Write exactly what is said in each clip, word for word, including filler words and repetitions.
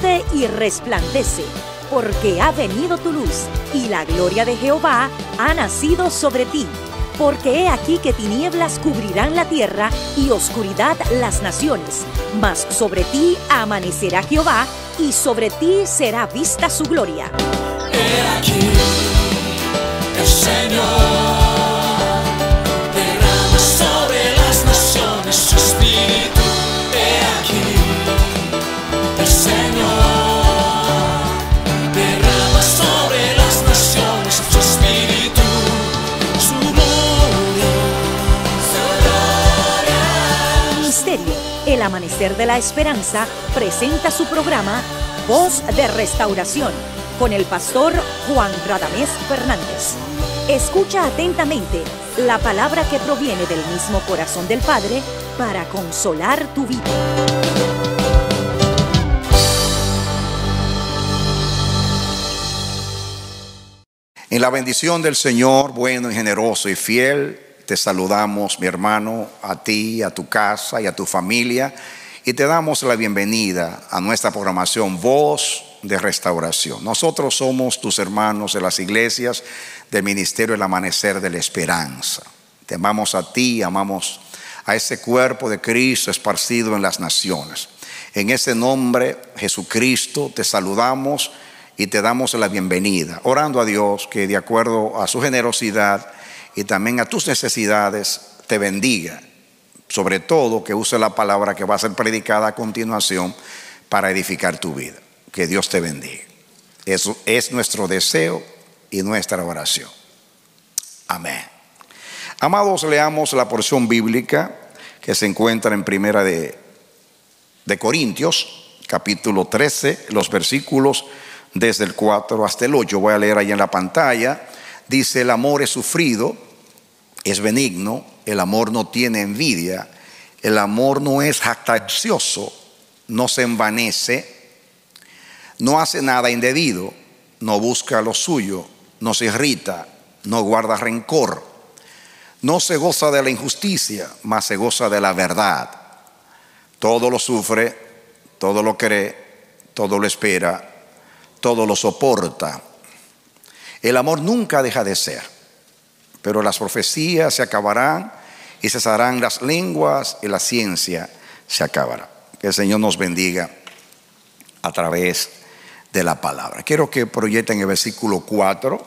levántate y resplandece, porque ha venido tu luz, y la gloria de Jehová ha nacido sobre ti. Porque he aquí que tinieblas cubrirán la tierra, y oscuridad las naciones. Mas sobre ti amanecerá Jehová, y sobre ti será vista su gloria. He aquí, el Señor derrama sobre las naciones su espíritu. He aquí, el Señor derrama sobre las naciones su espíritu, su gloria, su gloria. Ministerio El Amanecer de la Esperanza presenta su programa Voz de Restauración con el pastor Juan Radamés Fernández. Escucha atentamente la palabra que proviene del mismo corazón del Padre para consolar tu vida. En la bendición del Señor, bueno y generoso y fiel, te saludamos, mi hermano, a ti, a tu casa y a tu familia, y te damos la bienvenida a nuestra programación Voz de Restauración. Nosotros somos tus hermanos de las iglesias del Ministerio El Amanecer de la Esperanza. Te amamos a ti, amamos a ese cuerpo de Cristo esparcido en las naciones. En ese nombre, Jesucristo, te saludamos y te damos la bienvenida, orando a Dios que de acuerdo a su generosidad y también a tus necesidades te bendiga. Sobre todo que use la palabra que va a ser predicada a continuación para edificar tu vida. Que Dios te bendiga. Eso es nuestro deseo y nuestra oración. Amén. Amados, leamos la porción bíblica que se encuentra en Primera de, de Corintios, capítulo trece, los versículos desde el cuatro hasta el ocho. Voy a leer ahí en la pantalla. Dice: el amor es sufrido, es benigno, el amor no tiene envidia, el amor no es jactancioso, no se envanece, no hace nada indebido, no busca lo suyo, no se irrita, no guarda rencor, no se goza de la injusticia, mas se goza de la verdad. Todo lo sufre, todo lo cree, todo lo espera, todo lo soporta. El amor nunca deja de ser, pero las profecías se acabarán y cesarán las lenguas y la ciencia se acabará. Que el Señor nos bendiga a través de la palabra. Quiero que proyecten el versículo cuatro,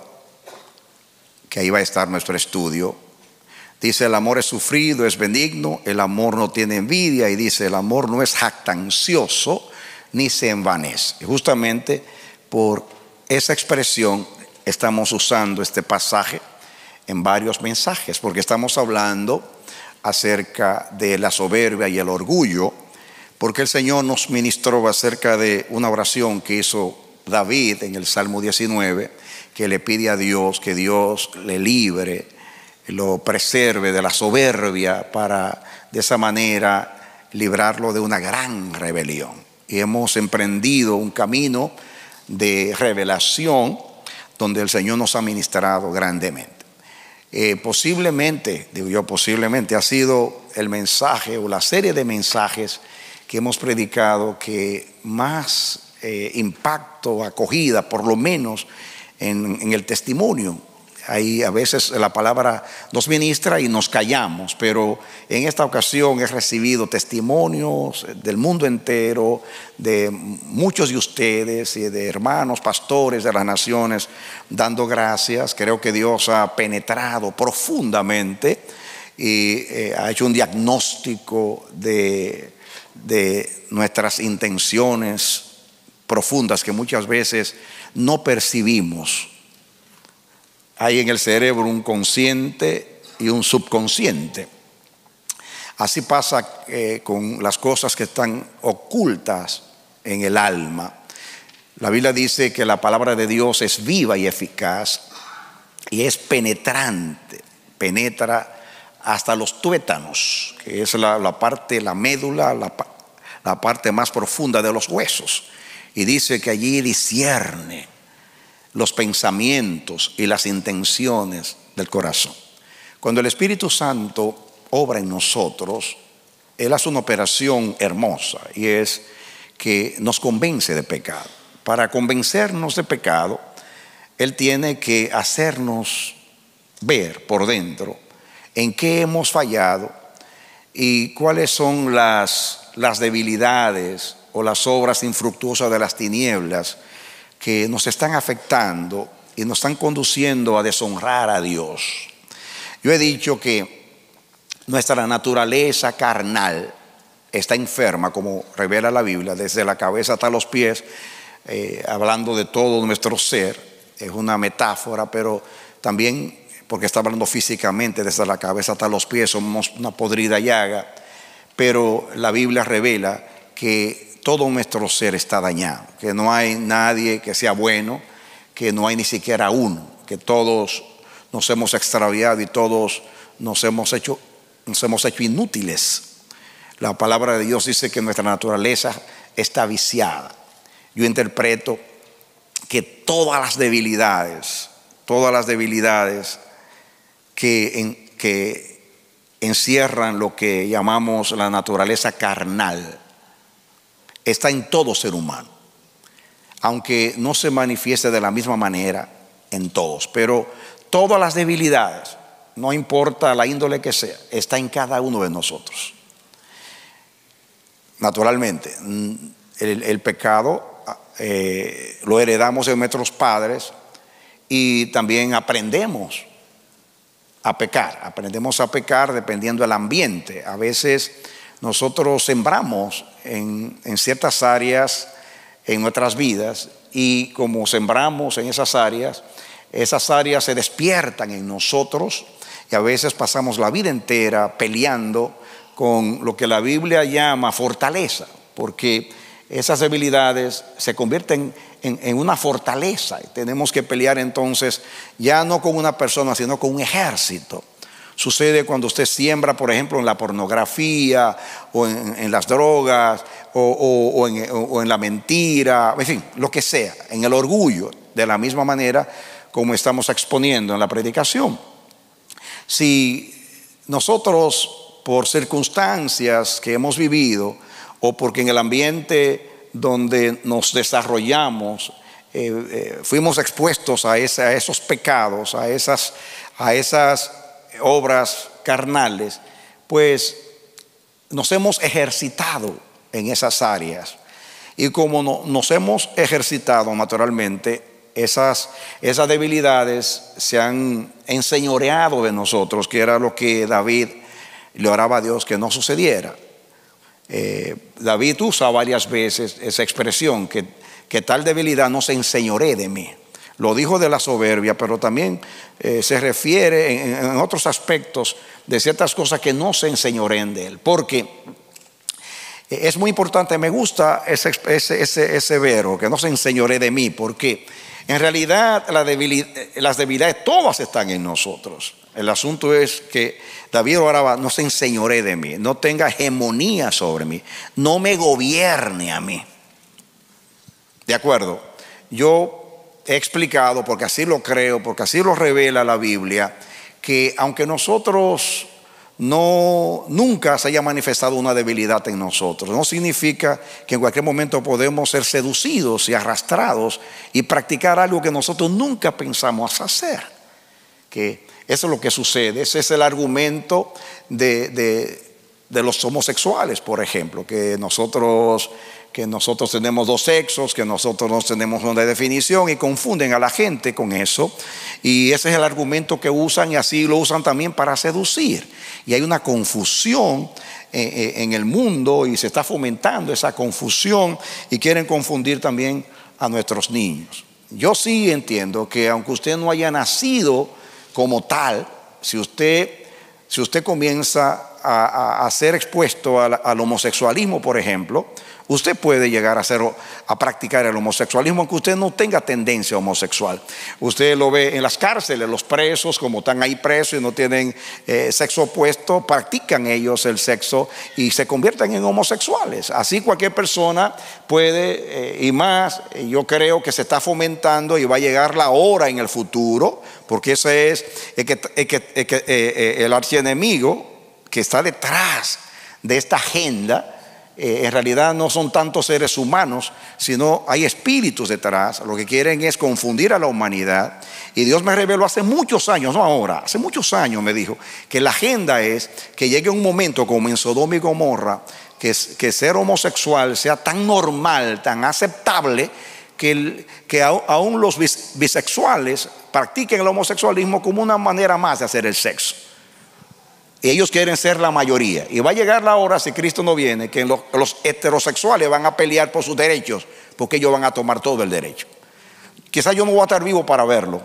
que ahí va a estar nuestro estudio. Dice: el amor es sufrido, es benigno, el amor no tiene envidia, y dice: el amor no es jactancioso ni se envanece. Y justamente por esa expresión estamos usando este pasaje en varios mensajes, porque estamos hablando acerca de la soberbia y el orgullo, porque el Señor nos ministró acerca de una oración que hizo David en el Salmo diecinueve, que le pide a Dios que Dios le libre, lo preserve de la soberbia, para de esa manera librarlo de una gran rebelión. Y hemos emprendido un camino de revelación donde el Señor nos ha ministrado grandemente. Eh, posiblemente, digo yo posiblemente, ha sido el mensaje o la serie de mensajes que hemos predicado que más eh, impacto, acogida, por lo menos en, en el testimonio. Ahí a veces la palabra nos ministra y nos callamos, pero en esta ocasión he recibido testimonios del mundo entero, de muchos de ustedes y de hermanos pastores de las naciones dando gracias. Creo que Dios ha penetrado profundamente y eh, ha hecho un diagnóstico de, de nuestras intenciones profundas que muchas veces no percibimos. Hay en el cerebro un consciente y un subconsciente. Así pasa eh, con las cosas que están ocultas en el alma. La Biblia dice que la palabra de Dios es viva y eficaz y es penetrante, penetra hasta los tuétanos, que es la, la parte, la médula, la, la parte más profunda de los huesos. Y dice que allí discierne los pensamientos y las intenciones del corazón. Cuando el Espíritu Santo obra en nosotros, Él hace una operación hermosa, y es que nos convence de pecado. Para convencernos de pecado, Él tiene que hacernos ver por dentro en qué hemos fallado y cuáles son las, las debilidades o las obras infructuosas de las tinieblas que nos están afectando y nos están conduciendo a deshonrar a Dios. Yo he dicho que nuestra naturaleza carnal está enferma, como revela la Biblia, desde la cabeza hasta los pies, eh, hablando de todo nuestro ser. Es una metáfora, pero también porque está hablando físicamente, desde la cabeza hasta los pies somos una podrida llaga. Pero la Biblia revela que todo nuestro ser está dañado, que no hay nadie que sea bueno, que no hay ni siquiera uno, que todos nos hemos extraviado y todos nos hemos hecho, nos hemos hecho inútiles. La palabra de Dios dice que nuestra naturaleza está viciada. Yo interpreto que todas las debilidades, todas las debilidades que, en, que encierran lo que llamamos la naturaleza carnal, está en todo ser humano, aunque no se manifieste de la misma manera en todos, pero todas las debilidades, no importa la índole que sea, está en cada uno de nosotros. Naturalmente, el, el pecado eh, lo heredamos de nuestros padres y también aprendemos a pecar, aprendemos a pecar dependiendo del ambiente. A veces nosotros sembramos en, en ciertas áreas en nuestras vidas y como sembramos en esas áreas, esas áreas se despiertan en nosotros y a veces pasamos la vida entera peleando con lo que la Biblia llama fortaleza, porque esas debilidades se convierten en, en una fortaleza y tenemos que pelear entonces ya no con una persona sino con un ejército. Sucede cuando usted siembra, por ejemplo, en la pornografía o en, en las drogas o, o, o, en, o en la mentira, en fin, lo que sea, en el orgullo, de la misma manera como estamos exponiendo en la predicación. Si nosotros, por circunstancias que hemos vivido o porque en el ambiente donde nos desarrollamos eh, eh, fuimos expuestos a, esa, a esos pecados, a esas, a esas obras carnales, pues nos hemos ejercitado en esas áreas y como no, nos hemos ejercitado naturalmente, esas, esas debilidades se han enseñoreado de nosotros, que era lo que David le oraba a Dios que no sucediera. eh, David usa varias veces esa expresión, que, que tal debilidad no se enseñoree de mí. Lo dijo de la soberbia, pero también eh, se refiere en, en otros aspectos de ciertas cosas que no se enseñoreen de él. Porque es muy importante, me gusta ese, ese, ese, ese verbo, que no se enseñoree de mí, porque en realidad la debilidad, las debilidades todas están en nosotros. El asunto es que David oraba, no se enseñoree de mí, no tenga hegemonía sobre mí, no me gobierne a mí. ¿De acuerdo? Yo he explicado, porque así lo creo, porque así lo revela la Biblia, que aunque nosotros no, nunca se haya manifestado una debilidad en nosotros, no significa que en cualquier momento podemos ser seducidos y arrastrados y practicar algo que nosotros nunca pensamos hacer. Que eso es lo que sucede. Ese es el argumento de, de, de los homosexuales, por ejemplo, que nosotros... que nosotros tenemos dos sexos, que nosotros no tenemos una definición, y confunden a la gente con eso, y ese es el argumento que usan, y así lo usan también para seducir, y hay una confusión en el mundo y se está fomentando esa confusión y quieren confundir también a nuestros niños. Yo sí entiendo que aunque usted no haya nacido como tal, si usted, si usted comienza a, a, a ser expuesto al, al homosexualismo, por ejemplo, usted puede llegar a, ser, a practicar el homosexualismo aunque usted no tenga tendencia homosexual. Usted lo ve en las cárceles, los presos, como están ahí presos y no tienen eh, sexo opuesto, practican ellos el sexo y se convierten en homosexuales. Así cualquier persona puede, eh, y más, yo creo que se está fomentando y va a llegar la hora en el futuro, porque ese es el, que, el, que, el, que, eh, el archienemigo que está detrás de esta agenda. eh, en realidad no son tantos seres humanos, sino hay espíritus detrás. Lo que quieren es confundir a la humanidad. Y Dios me reveló hace muchos años, no ahora, hace muchos años me dijo que la agenda es que llegue un momento como en Sodoma y Gomorra, que, que ser homosexual sea tan normal, tan aceptable, que, el, que aún los bis, bisexuales practiquen el homosexualismo como una manera más de hacer el sexo. Y ellos quieren ser la mayoría. Y va a llegar la hora, si Cristo no viene, que los, los heterosexuales van a pelear por sus derechos, porque ellos van a tomar todo el derecho. Quizás yo no voy a estar vivo para verlo,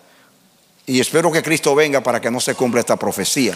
y espero que Cristo venga para que no se cumpla esta profecía.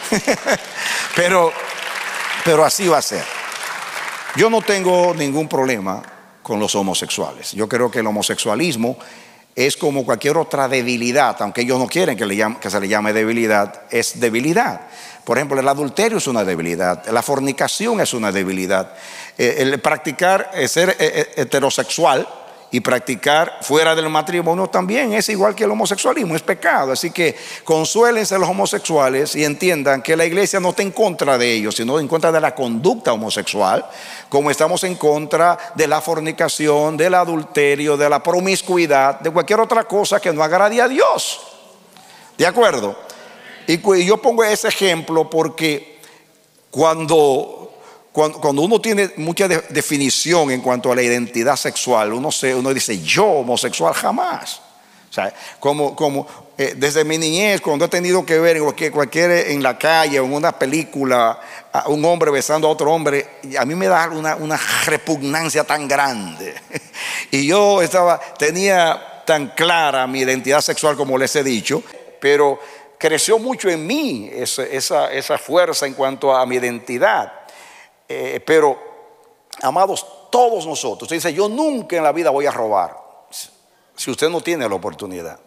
pero, pero así va a ser. Yo no tengo ningún problema con los homosexuales. Yo creo que el homosexualismo es como cualquier otra debilidad, aunque ellos no quieren que, le llame, que se le llame debilidad, es debilidad. Por ejemplo, el adulterio es una debilidad, la fornicación es una debilidad, el practicar, el ser heterosexual y practicar fuera del matrimonio también es igual que el homosexualismo, es pecado. Así que consuélense los homosexuales y entiendan que la iglesia no está en contra de ellos, sino en contra de la conducta homosexual, como estamos en contra de la fornicación, del adulterio, de la promiscuidad, de cualquier otra cosa que no agrade a Dios. ¿De acuerdo? Y yo pongo ese ejemplo porque cuando... Cuando, cuando uno tiene mucha de, definición en cuanto a la identidad sexual, uno, se, uno dice yo homosexual jamás. O sea, como, como eh, desde mi niñez, cuando he tenido que ver en cualquier, cualquier en la calle o en una película a un hombre besando a otro hombre, a mí me da una, una repugnancia tan grande. Y yo estaba, tenía tan clara mi identidad sexual como les he dicho, pero creció mucho en mí esa, esa, esa fuerza en cuanto a mi identidad. Eh, pero, amados, todos nosotros, usted dice, yo nunca en la vida voy a robar, si usted no tiene la oportunidad.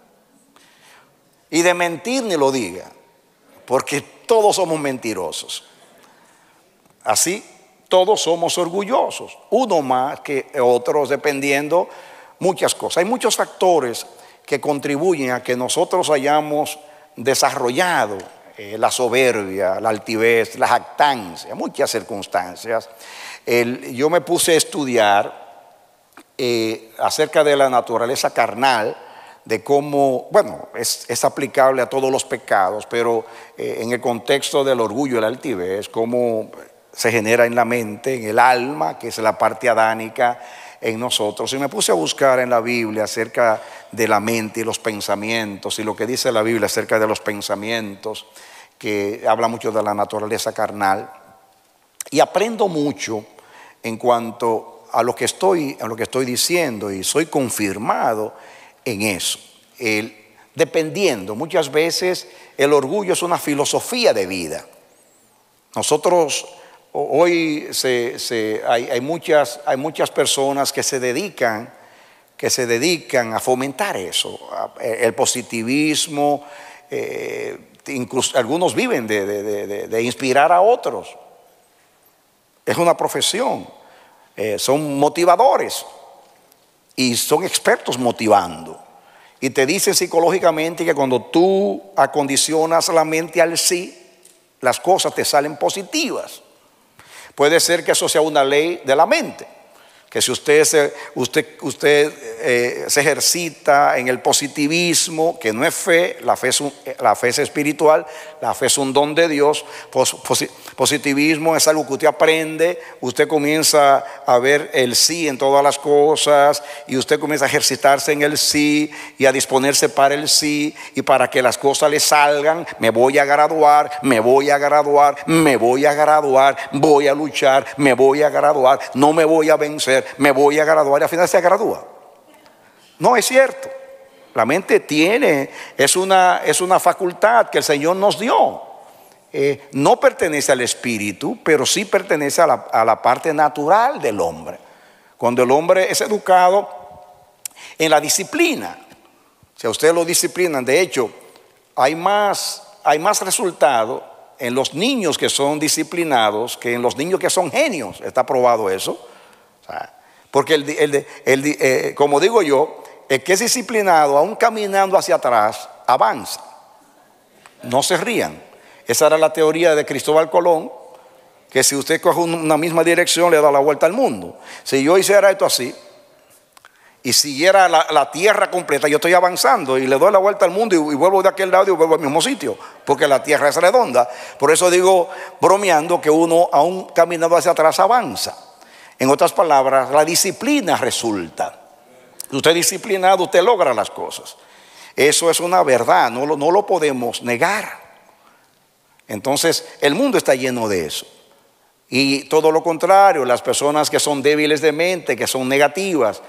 Y de mentir ni lo diga, porque todos somos mentirosos. Así, todos somos orgullosos, uno más que otros, dependiendo muchas cosas. Hay muchos factores que contribuyen a que nosotros hayamos desarrollado Eh, la soberbia, la altivez, la jactancia, muchas circunstancias. El, yo me puse a estudiar eh, acerca de la naturaleza carnal, de cómo, bueno, es, es aplicable a todos los pecados, pero eh, en el contexto del orgullo y la altivez, cómo se genera en la mente, en el alma, que es la parte adánica en nosotros. Y me puse a buscar en la Biblia acerca de la mente y los pensamientos, y lo que dice la Biblia acerca de los pensamientos, que habla mucho de la naturaleza carnal, y aprendo mucho en cuanto a lo que estoy, a lo que estoy diciendo, y soy confirmado en eso. El, dependiendo, muchas veces el orgullo es una filosofía de vida. Nosotros hoy se, se, hay, hay, muchas, hay muchas personas que se dedican, que se dedican a fomentar eso, el positivismo. Eh, Incluso algunos viven de, de, de, de inspirar a otros. Es una profesión. Eh, son motivadores y son expertos motivando. Y te dicen psicológicamente que cuando tú acondicionas la mente al sí, las cosas te salen positivas. Puede ser que eso sea una ley de la mente, que si usted se, usted, usted, eh, se ejercita en el positivismo, que no es fe, la fe es, un, la fe es espiritual, la fe es un don de Dios. Pos, pos, positivismo es algo que usted aprende, usted comienza a ver el sí en todas las cosas, y usted comienza a ejercitarse en el sí y a disponerse para el sí, y para que las cosas le salgan. Me voy a graduar, me voy a graduar, me voy a graduar, voy a luchar, me voy a graduar, no me voy a vencer, me voy a graduar, y al final se gradúa. No es cierto. La mente tiene, es una, es una facultad que el Señor nos dio. Eh, no pertenece al espíritu, pero sí pertenece a la, a la parte natural del hombre. Cuando el hombre es educado en la disciplina, si a usted lo disciplinan, de hecho, hay más, hay más resultado en los niños que son disciplinados que en los niños que son genios. Está probado eso. Porque el, el, el, eh, como digo yo, el que es disciplinado, aún caminando hacia atrás, avanza. No se rían. Esa era la teoría de Cristóbal Colón, que si usted coge una misma dirección le da la vuelta al mundo. Si yo hiciera esto así y siguiera la, la tierra completa, yo estoy avanzando y le doy la vuelta al mundo y, y vuelvo de aquel lado y vuelvo al mismo sitio, porque la tierra es redonda. Por eso digo, bromeando, que uno aún caminando hacia atrás avanza. En otras palabras, la disciplina resulta. Si usted es disciplinado, usted logra las cosas. Eso es una verdad, no lo, no lo podemos negar. Entonces, el mundo está lleno de eso. Y todo lo contrario, las personas que son débiles de mente, que son negativas,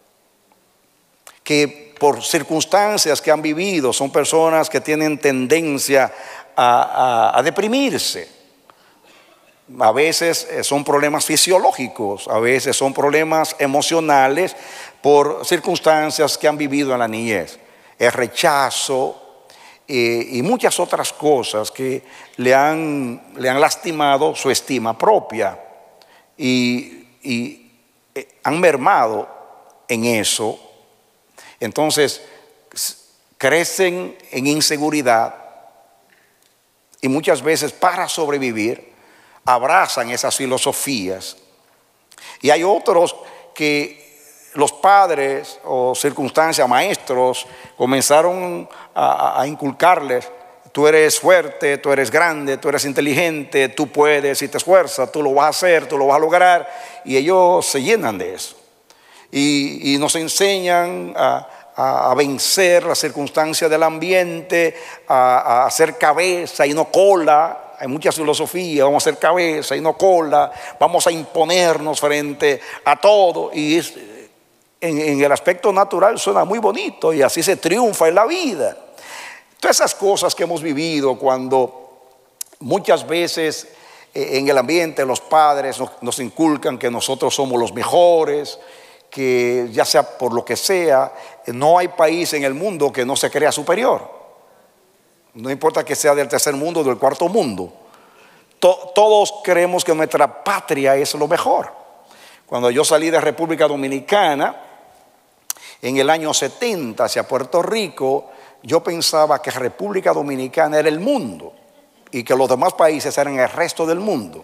que por circunstancias que han vivido, son personas que tienen tendencia a, a, a deprimirse. A veces son problemas fisiológicos, a veces son problemas emocionales por circunstancias que han vivido en la niñez. El rechazo eh, y muchas otras cosas que le han, le han lastimado su estima propia y, y eh, han mermado en eso. Entonces crecen en inseguridad y muchas veces, para sobrevivir, abrazan esas filosofías. Y hay otros que los padres o circunstancias, maestros, comenzaron a, a inculcarles: tú eres fuerte, tú eres grande, tú eres inteligente, tú puedes, si te esfuerzas, tú lo vas a hacer, tú lo vas a lograr. Y ellos se llenan de eso. Y, y nos enseñan a, a, a vencer las circunstancias del ambiente, a, a hacer cabeza y no cola. Hay muchas filosofías: vamos a hacer cabeza y no cola, vamos a imponernos frente a todo. Y es, en, en el aspecto natural suena muy bonito, y así se triunfa en la vida. Todas esas cosas que hemos vivido, cuando muchas veces eh, en el ambiente los padres nos, nos inculcan que nosotros somos los mejores, que ya sea por lo que sea, no hay país en el mundo que no se crea superior. No importa que sea del tercer mundo o del cuarto mundo. To- todos creemos que nuestra patria es lo mejor. Cuando yo salí de República Dominicana en el año setenta hacia Puerto Rico, yo pensaba que República Dominicana era el mundo y que los demás países eran el resto del mundo.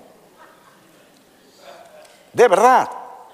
De verdad.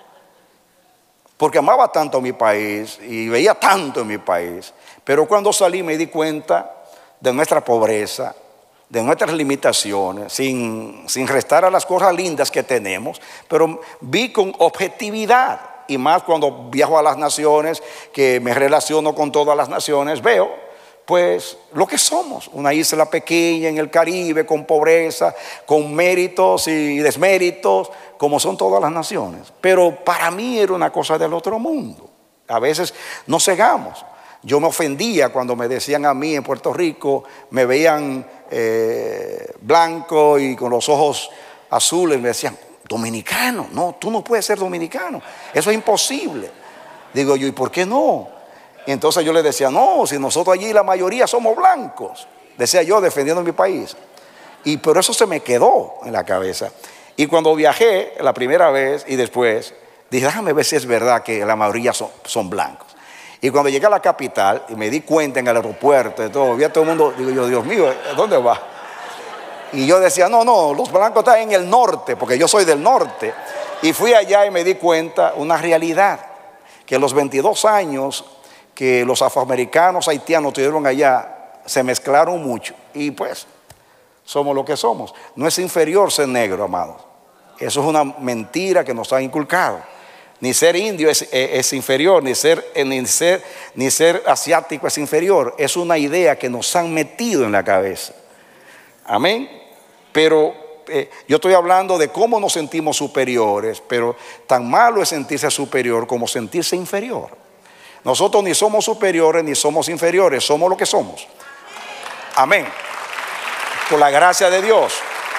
Porque amaba tanto a mi país y veía tanto en mi país. Pero cuando salí me di cuenta de nuestra pobreza, de nuestras limitaciones, sin, sin restar a las cosas lindas que tenemos, pero vi con objetividad. Y más cuando viajo a las naciones, que me relaciono con todas las naciones, veo pues lo que somos: una isla pequeña en el Caribe, con pobreza, con méritos y desméritos, como son todas las naciones. Pero para mí era una cosa del otro mundo. A veces nos cegamos. Yo me ofendía cuando me decían a mí en Puerto Rico, me veían eh, blanco y con los ojos azules, me decían: dominicano, no, tú no puedes ser dominicano, eso es imposible. Digo yo: ¿y por qué no? Y entonces yo le decía: no, si nosotros allí la mayoría somos blancos, decía yo, defendiendo mi país. Y por eso se me quedó en la cabeza. Y cuando viajé la primera vez y después, dije: déjame ver si es verdad que la mayoría son, son blancos. Y cuando llegué a la capital y me di cuenta en el aeropuerto de todo, vi a todo el mundo, digo yo: Dios mío, ¿dónde va? Y yo decía: no, no, los blancos están en el norte, porque yo soy del norte. Y fui allá y me di cuenta una realidad, que los veintidós años que los afroamericanos haitianos tuvieron allá, se mezclaron mucho. Y pues, somos lo que somos. No es inferior ser negro, amados. Eso es una mentira que nos han inculcado. Ni ser indio es, es, es inferior, ni ser, ni, ser, ni ser asiático es inferior. Es una idea que nos han metido en la cabeza. Amén. Pero eh, yo estoy hablando de cómo nos sentimos superiores, pero tan malo es sentirse superior como sentirse inferior. Nosotros ni somos superiores ni somos inferiores, somos lo que somos. Amén. Por la gracia de Dios.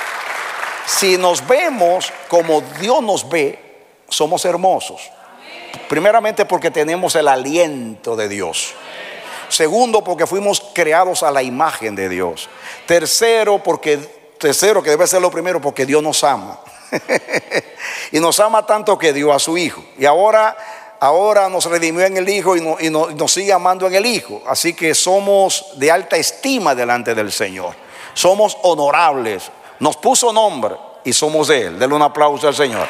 Si nos vemos como Dios nos ve, somos hermosos. Primeramente porque tenemos el aliento de Dios. Segundo, porque fuimos creados a la imagen de Dios. Tercero, porque tercero que debe ser lo primero, porque Dios nos ama. Y nos ama tanto que dio a su Hijo. Y ahora, ahora nos redimió en el Hijo y, no, y, no, y nos sigue amando en el Hijo. Así que somos de alta estima delante del Señor. Somos honorables. Nos puso nombre. y somos de Él. Denle un aplauso al Señor.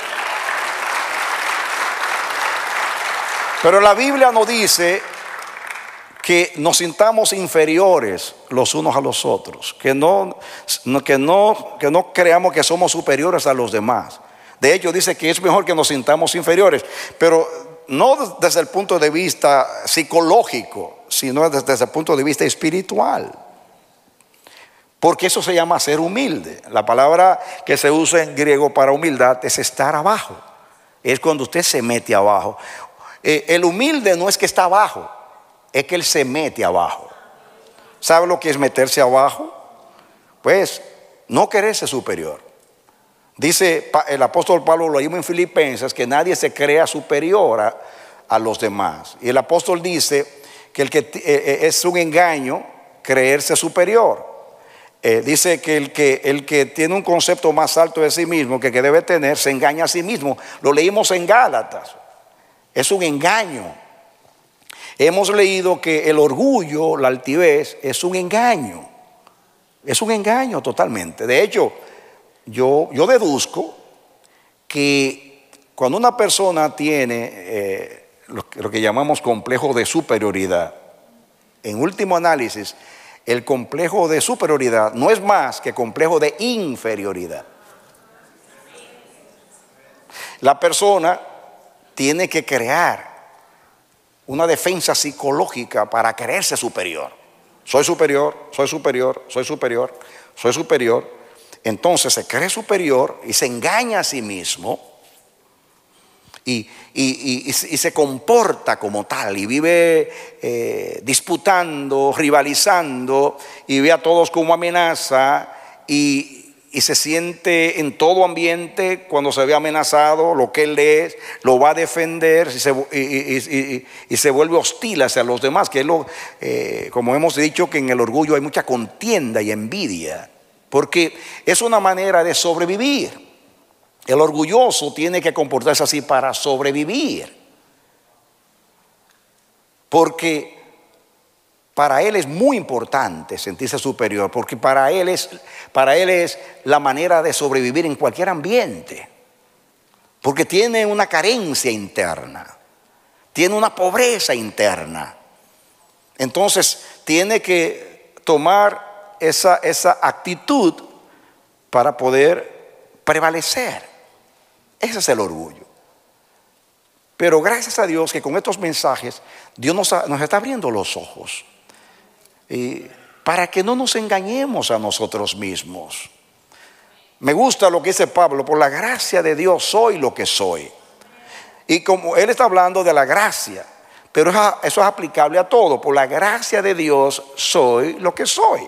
Pero la Biblia nos dice que nos sintamos inferiores los unos a los otros, que no, que no, que no creamos que somos superiores a los demás. De hecho, dice que es mejor que nos sintamos inferiores, pero no desde el punto de vista psicológico, sino desde el punto de vista espiritual. Porque eso se llama ser humilde. La palabra que se usa en griego para humildad es estar abajo. Es cuando usted se mete abajo. Eh, el humilde no es que está abajo, es que él se mete abajo. ¿Sabe lo que es meterse abajo? Pues no quererse superior. Dice el apóstol Pablo, lo leímos en Filipenses, que nadie se crea superior a, a los demás. Y el apóstol dice que, el que eh, es un engaño creerse superior. Eh, dice que el, que el que tiene un concepto más alto de sí mismo que, que debe tener, se engaña a sí mismo. Lo leímos en Gálatas. Es un engaño. Hemos leído que el orgullo, la altivez, es un engaño. Es un engaño totalmente. De hecho, yo, yo deduzco que cuando una persona tiene eh, lo, lo que llamamos complejo de superioridad, en último análisis, el complejo de superioridad no es más que complejo de inferioridad. La persona tiene que crear una defensa psicológica para creerse superior. Soy superior, soy superior, soy superior, soy superior. Entonces se cree superior y se engaña a sí mismo y, y, y, y, y se comporta como tal y vive eh, disputando, rivalizando y ve a todos como amenaza y Y se siente en todo ambiente cuando se ve amenazado, lo que él es, lo va a defender y se, y, y, y, y se vuelve hostil hacia los demás, que es lo, eh, como hemos dicho, que en el orgullo hay mucha contienda y envidia, porque es una manera de sobrevivir. El orgulloso tiene que comportarse así para sobrevivir, porque para él es muy importante sentirse superior, porque para él es, para él es la manera de sobrevivir en cualquier ambiente, porque tiene una carencia interna, tiene una pobreza interna. Entonces tiene que tomar esa, esa actitud para poder prevalecer. Ese es el orgullo. Pero gracias a Dios que con estos mensajes Dios nos, ha, nos está abriendo los ojos. Y para que no nos engañemos a nosotros mismos. Me gusta lo que dice Pablo: por la gracia de Dios soy lo que soy. Y como él está hablando de la gracia, pero eso es aplicable a todo. Por la gracia de Dios soy lo que soy.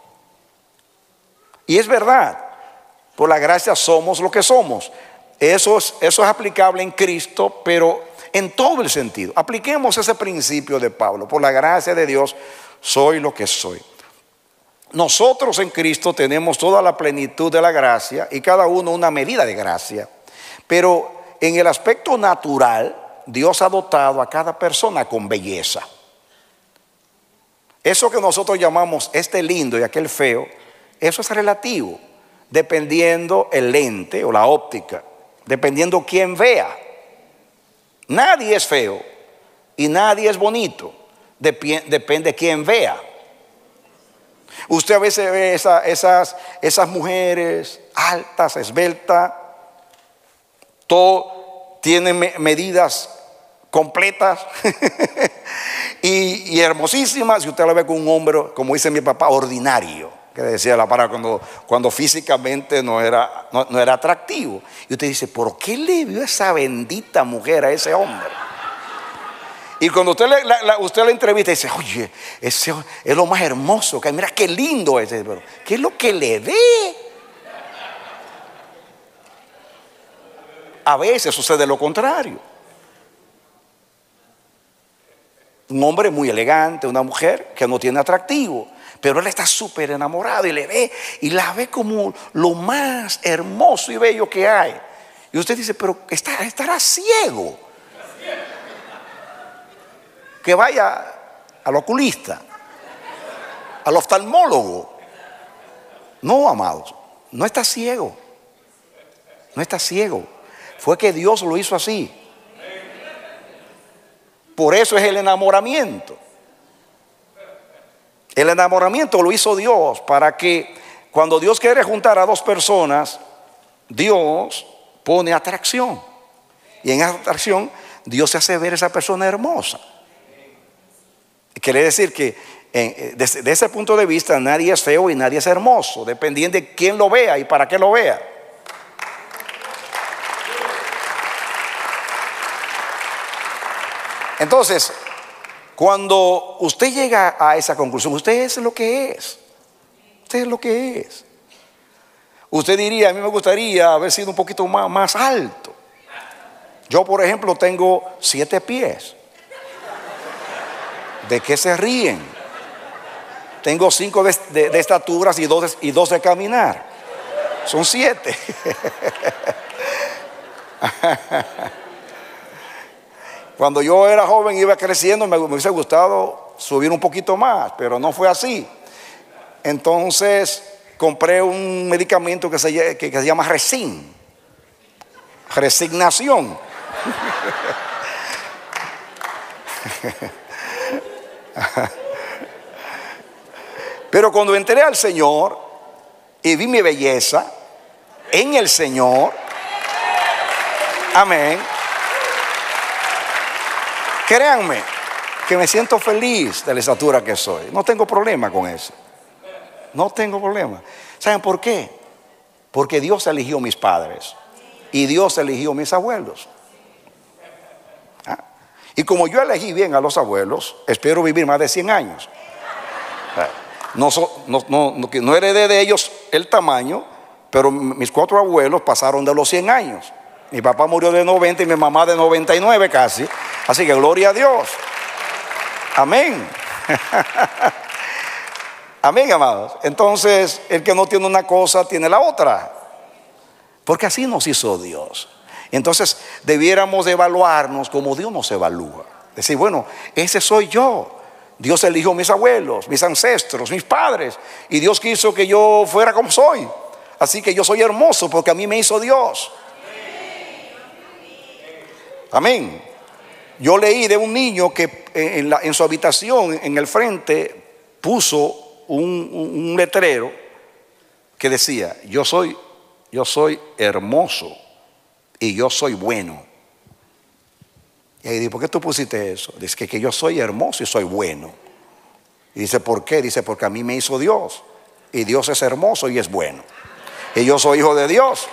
Y es verdad, por la gracia somos lo que somos. Eso es, eso es aplicable en Cristo, pero en todo el sentido. Apliquemos ese principio de Pablo: por la gracia de Dios soy lo que soy. Nosotros en Cristo tenemos toda la plenitud de la gracia y cada uno una medida de gracia. Pero en el aspecto natural, Dios ha dotado a cada persona con belleza. Eso que nosotros llamamos este lindo y aquel feo, eso es relativo, dependiendo el lente o la óptica, dependiendo quién vea. Nadie es feo y nadie es bonito. Depende de quién vea. Usted a veces ve esa, esas, esas mujeres altas, esbeltas, todo tiene me, medidas completas y, y hermosísimas, y usted la ve con un hombre, como dice mi papá, ordinario, que decía la palabra cuando, cuando físicamente no era, no, no era atractivo. Y usted dice: ¿por qué le vio esa bendita mujer a ese hombre? Y cuando usted le, la, la, usted le entrevista y dice: oye, ese es lo más hermoso que hay, mira qué lindo es. Pero ¿qué es lo que le ve? A veces sucede lo contrario. Un hombre muy elegante, una mujer que no tiene atractivo, pero él está súper enamorado y le ve y la ve como lo más hermoso y bello que hay. Y usted dice: pero está, estará ciego. Que vaya al oculista, al oftalmólogo. No, amados, no está ciego. No está ciego. Fue que Dios lo hizo así. Por eso es el enamoramiento. El enamoramiento lo hizo Dios para que cuando Dios quiere juntar a dos personas, Dios pone atracción. Y en esa atracción Dios se hace ver a esa persona hermosa. Quiere decir que eh, desde, desde ese punto de vista nadie es feo y nadie es hermoso, dependiendo de quién lo vea y para qué lo vea. Entonces, cuando usted llega a esa conclusión, usted es lo que es. Usted es lo que es. Usted diría, a mí me gustaría haber sido un poquito más, más alto. Yo, por ejemplo, tengo siete pies. ¿De qué se ríen? Tengo cinco de, de, de estaturas y dos, y dos de caminar. Son siete. Cuando yo era joven, iba creciendo, me, me hubiese gustado subir un poquito más, pero no fue así. Entonces compré un medicamento que se, que, que se llama Resin. Resignación. Pero cuando entré al Señor y vi mi belleza en el Señor, amén, créanme que me siento feliz de la estatura que soy. No tengo problema con eso. No tengo problema. ¿Saben por qué? Porque Dios eligió mis padres y Dios eligió mis abuelos. ¿Ah? Y como yo elegí bien a los abuelos, espero vivir más de cien años. No, no, no, no, no heredé de ellos el tamaño, pero mis cuatro abuelos pasaron de los cien años. Mi papá murió de noventa y mi mamá de noventa y nueve casi. Así que gloria a Dios. Amén. Amén, amados. Entonces, el que no tiene una cosa tiene la otra, porque así nos hizo Dios. Entonces debiéramos evaluarnos como Dios nos evalúa. Decir, bueno, ese soy yo. Dios eligió mis abuelos, mis ancestros, mis padres, y Dios quiso que yo fuera como soy. Así que yo soy hermoso porque a mí me hizo Dios. Amén. Yo leí de un niño que en, la, en su habitación, en el frente, puso un, un, un letrero que decía, yo soy, yo soy hermoso y yo soy bueno. Y ahí dice, ¿por qué tú pusiste eso? Dice que, que yo soy hermoso y soy bueno. Y dice, ¿por qué? Dice, porque a mí me hizo Dios. Y Dios es hermoso y es bueno. Y yo soy hijo de Dios.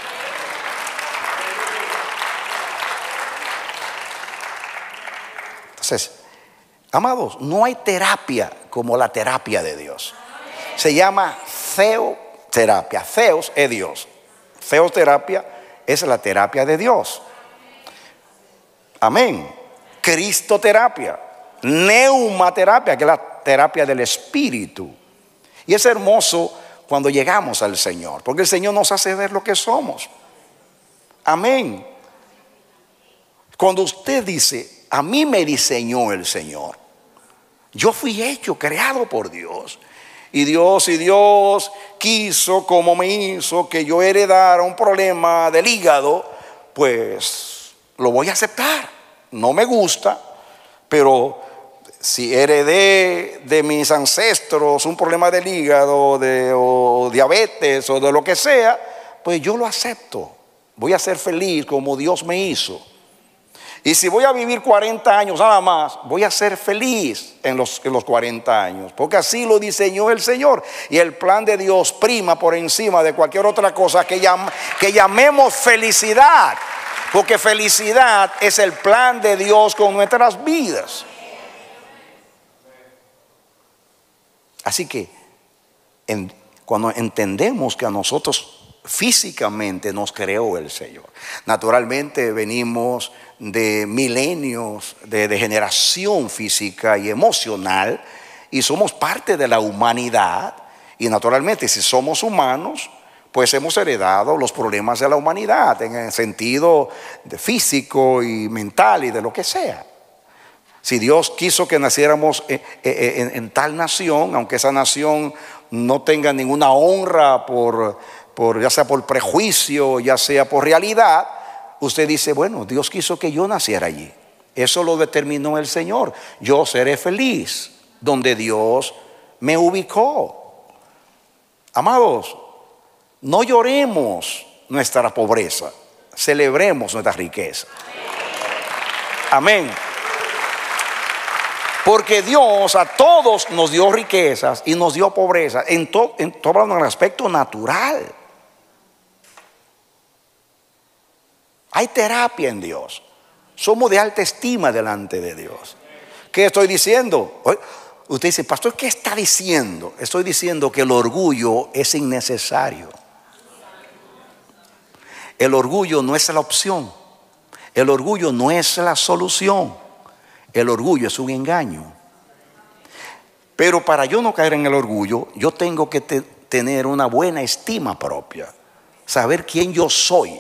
Entonces, amados, no hay terapia como la terapia de Dios. Se llama feoterapia. Feos es Dios. Feoterapia es la terapia de Dios. Amén. Cristoterapia, neumaterapia, que es la terapia del Espíritu. Y es hermoso cuando llegamos al Señor, porque el Señor nos hace ver lo que somos. Amén. Cuando usted dice, a mí me diseñó el Señor, yo fui hecho, creado por Dios. Y Dios, y Dios quiso, como me hizo, que yo heredara un problema del hígado, pues lo voy a aceptar. No me gusta, pero si heredé de mis ancestros un problema del hígado, de, o diabetes o de lo que sea, pues yo lo acepto. Voy a ser feliz como Dios me hizo. Y si voy a vivir cuarenta años nada más, voy a ser feliz en los, en los cuarenta años, porque así lo diseñó el Señor. Y el plan de Dios prima por encima de cualquier otra cosa que, llam, que llamemos felicidad. Porque felicidad es el plan de Dios con nuestras vidas. Así que en, cuando entendemos que a nosotros físicamente nos creó el Señor, naturalmente venimos de milenios de degeneración física y emocional y somos parte de la humanidad. Y naturalmente, si somos humanos, pues hemos heredado los problemas de la humanidad en el sentido de físico y mental y de lo que sea. Si Dios quiso que naciéramos en, en, en tal nación, aunque esa nación no tenga ninguna honra por, por, ya sea por prejuicio, ya sea por realidad, usted dice, bueno, Dios quiso que yo naciera allí. Eso lo determinó el Señor. Yo seré feliz donde Dios me ubicó. Amados, no lloremos nuestra pobreza, celebremos nuestra riqueza. Amén. Porque Dios a todos nos dio riquezas y nos dio pobreza en todo, en todo el aspecto natural. Hay terapia en Dios. Somos de alta estima delante de Dios. ¿Qué estoy diciendo? Usted dice, pastor, ¿qué está diciendo? Estoy diciendo que el orgullo es innecesario. El orgullo no es la opción. El orgullo no es la solución. El orgullo es un engaño. Pero para yo no caer en el orgullo, yo tengo que te- tener una buena estima propia. Saber quién yo soy.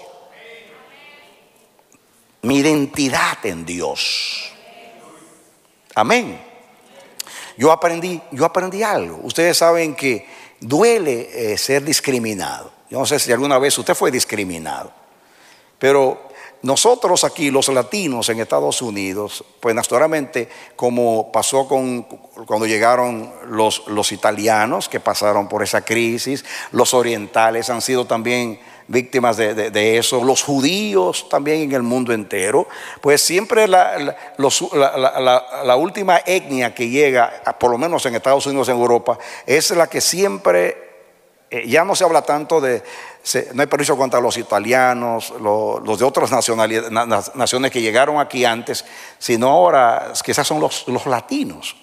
Mi identidad en Dios. Amén. Yo aprendí, yo aprendí algo. Ustedes saben que duele eh, ser discriminado. Yo no sé si alguna vez usted fue discriminado. Pero nosotros aquí, los latinos en Estados Unidos, pues naturalmente, como pasó con, cuando llegaron los, los italianos que pasaron por esa crisis, los orientales han sido también víctimas de, de, de eso, los judíos también en el mundo entero, pues siempre la, la, los, la, la, la, la última etnia que llega, por lo menos en Estados Unidos, en Europa, es la que siempre, eh, ya no se habla tanto de, se, no hay permiso contra los italianos, lo, los de otras nacionalidades, na, naciones que llegaron aquí antes, sino ahora quizás son los, los latinos.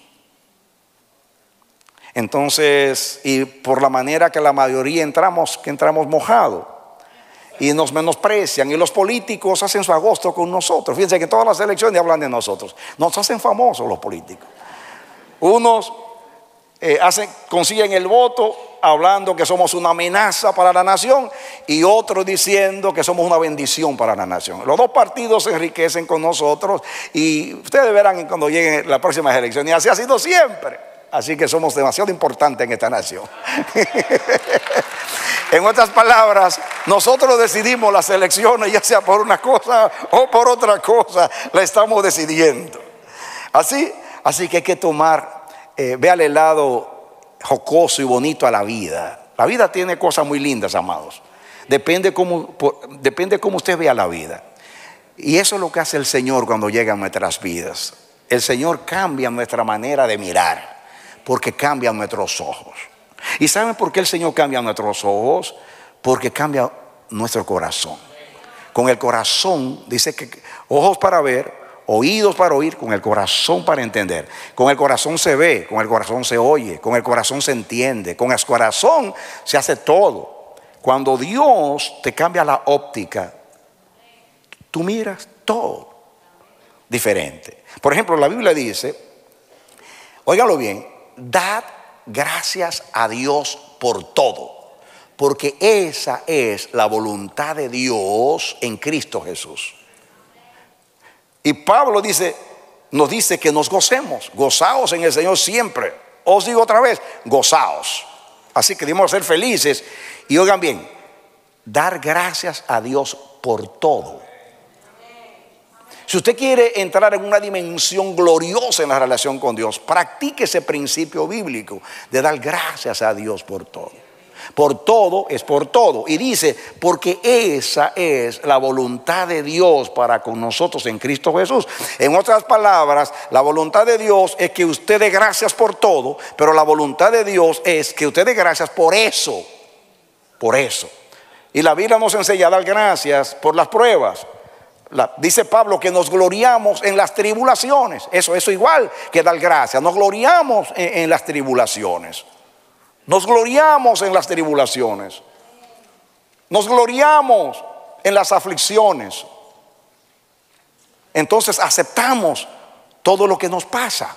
Entonces, y por la manera que la mayoría entramos, que entramos mojados. Y nos menosprecian, y los políticos hacen su agosto con nosotros. Fíjense que todas las elecciones hablan de nosotros. Nos hacen famosos los políticos. Unos eh, hacen, consiguen el voto hablando que somos una amenaza para la nación, y otros diciendo que somos una bendición para la nación. Los dos partidos se enriquecen con nosotros, y ustedes verán cuando lleguen las próximas elecciones. Y así ha sido siempre. Así que somos demasiado importantes en esta nación. En otras palabras, nosotros decidimos las elecciones, ya sea por una cosa o por otra cosa, la estamos decidiendo. Así, así que hay que tomar, eh, véale el lado jocoso y bonito a la vida. La vida tiene cosas muy lindas, amados. Depende cómo, por, depende cómo usted vea la vida. Y eso es lo que hace el Señor cuando llega a nuestras vidas. El Señor cambia nuestra manera de mirar, porque cambia nuestros ojos. ¿Y saben por qué el Señor cambia nuestros ojos? Porque cambia nuestro corazón. Con el corazón, dice que ojos para ver, oídos para oír, con el corazón para entender. Con el corazón se ve, con el corazón se oye, con el corazón se entiende, con el corazón se hace todo. Cuando Dios te cambia la óptica, tú miras todo diferente. Por ejemplo, la Biblia dice, óigalo bien, dad gracias a Dios por todo, porque esa es la voluntad de Dios en Cristo Jesús. Y Pablo dice, nos dice que nos gocemos, gozaos en el Señor siempre. Os digo otra vez, gozaos. Así que debemos ser felices. Y oigan bien, dar gracias a Dios por todo. Si usted quiere entrar en una dimensión gloriosa en la relación con Dios, practique ese principio bíblico de dar gracias a Dios por todo. Por todo es por todo. Y dice, porque esa es la voluntad de Dios para con nosotros en Cristo Jesús. En otras palabras, la voluntad de Dios es que usted dé gracias por todo, pero la voluntad de Dios es que usted dé gracias por eso. Por eso. Y la Biblia nos enseña a dar gracias por las pruebas. La, dice Pablo que nos gloriamos en las tribulaciones. Eso, eso igual que dar gracias. Nos gloriamos en, en las tribulaciones. Nos gloriamos en las tribulaciones. Nos gloriamos en las aflicciones. Entonces aceptamos todo lo que nos pasa.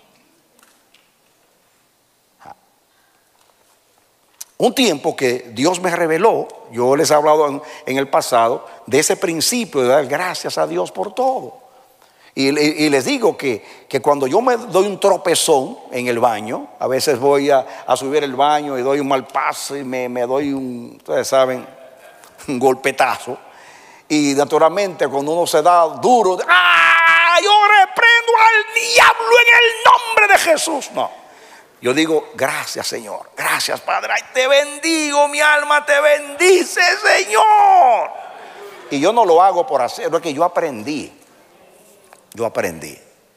Un tiempo que Dios me reveló, yo les he hablado en, en el pasado, de ese principio de dar gracias a Dios por todo. Y, y, y les digo que, que cuando yo me doy un tropezón en el baño, a veces voy a, a subir el baño y doy un mal paso y me, me doy un, ustedes saben, un golpetazo. Y naturalmente cuando uno se da duro, ¡ah! Yo reprendo al diablo en el nombre de Jesús. No, yo digo, gracias Señor, gracias Padre, ay, te bendigo, mi alma te bendice Señor. Y yo no lo hago por hacerlo, es que yo aprendí. Yo aprendí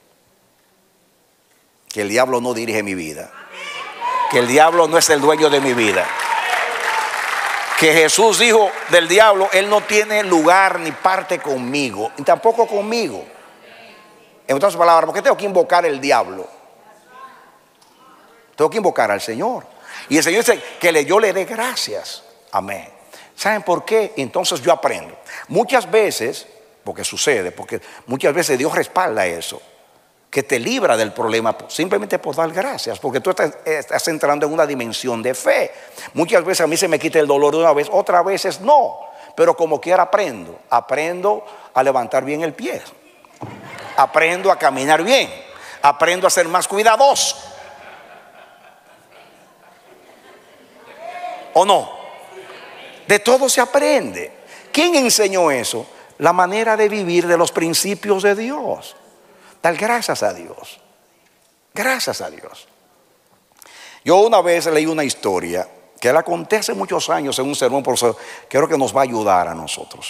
que el diablo no dirige mi vida, que el diablo no es el dueño de mi vida, que Jesús dijo del diablo, él no tiene lugar ni parte conmigo, ni tampoco conmigo. En otras palabras, ¿por qué tengo que invocar al diablo? Tengo que invocar al Señor. Y el Señor dice que le, yo le dé gracias. Amén. ¿Saben por qué? Entonces yo aprendo. Muchas veces, porque sucede, porque muchas veces Dios respalda eso, que te libra del problema simplemente por dar gracias, porque tú estás, estás entrando en una dimensión de fe. Muchas veces a mí se me quita el dolor de una vez, otras veces no, pero como quiera aprendo, aprendo a levantar bien el pie, aprendo a caminar bien, aprendo a ser más cuidadoso. ¿O no? De todo se aprende. ¿Quién enseñó eso? La manera de vivir de los principios de Dios. Dar gracias a Dios. Gracias a Dios. Yo una vez leí una historia que la conté hace muchos años en un sermón, por eso creo que nos va a ayudar a nosotros.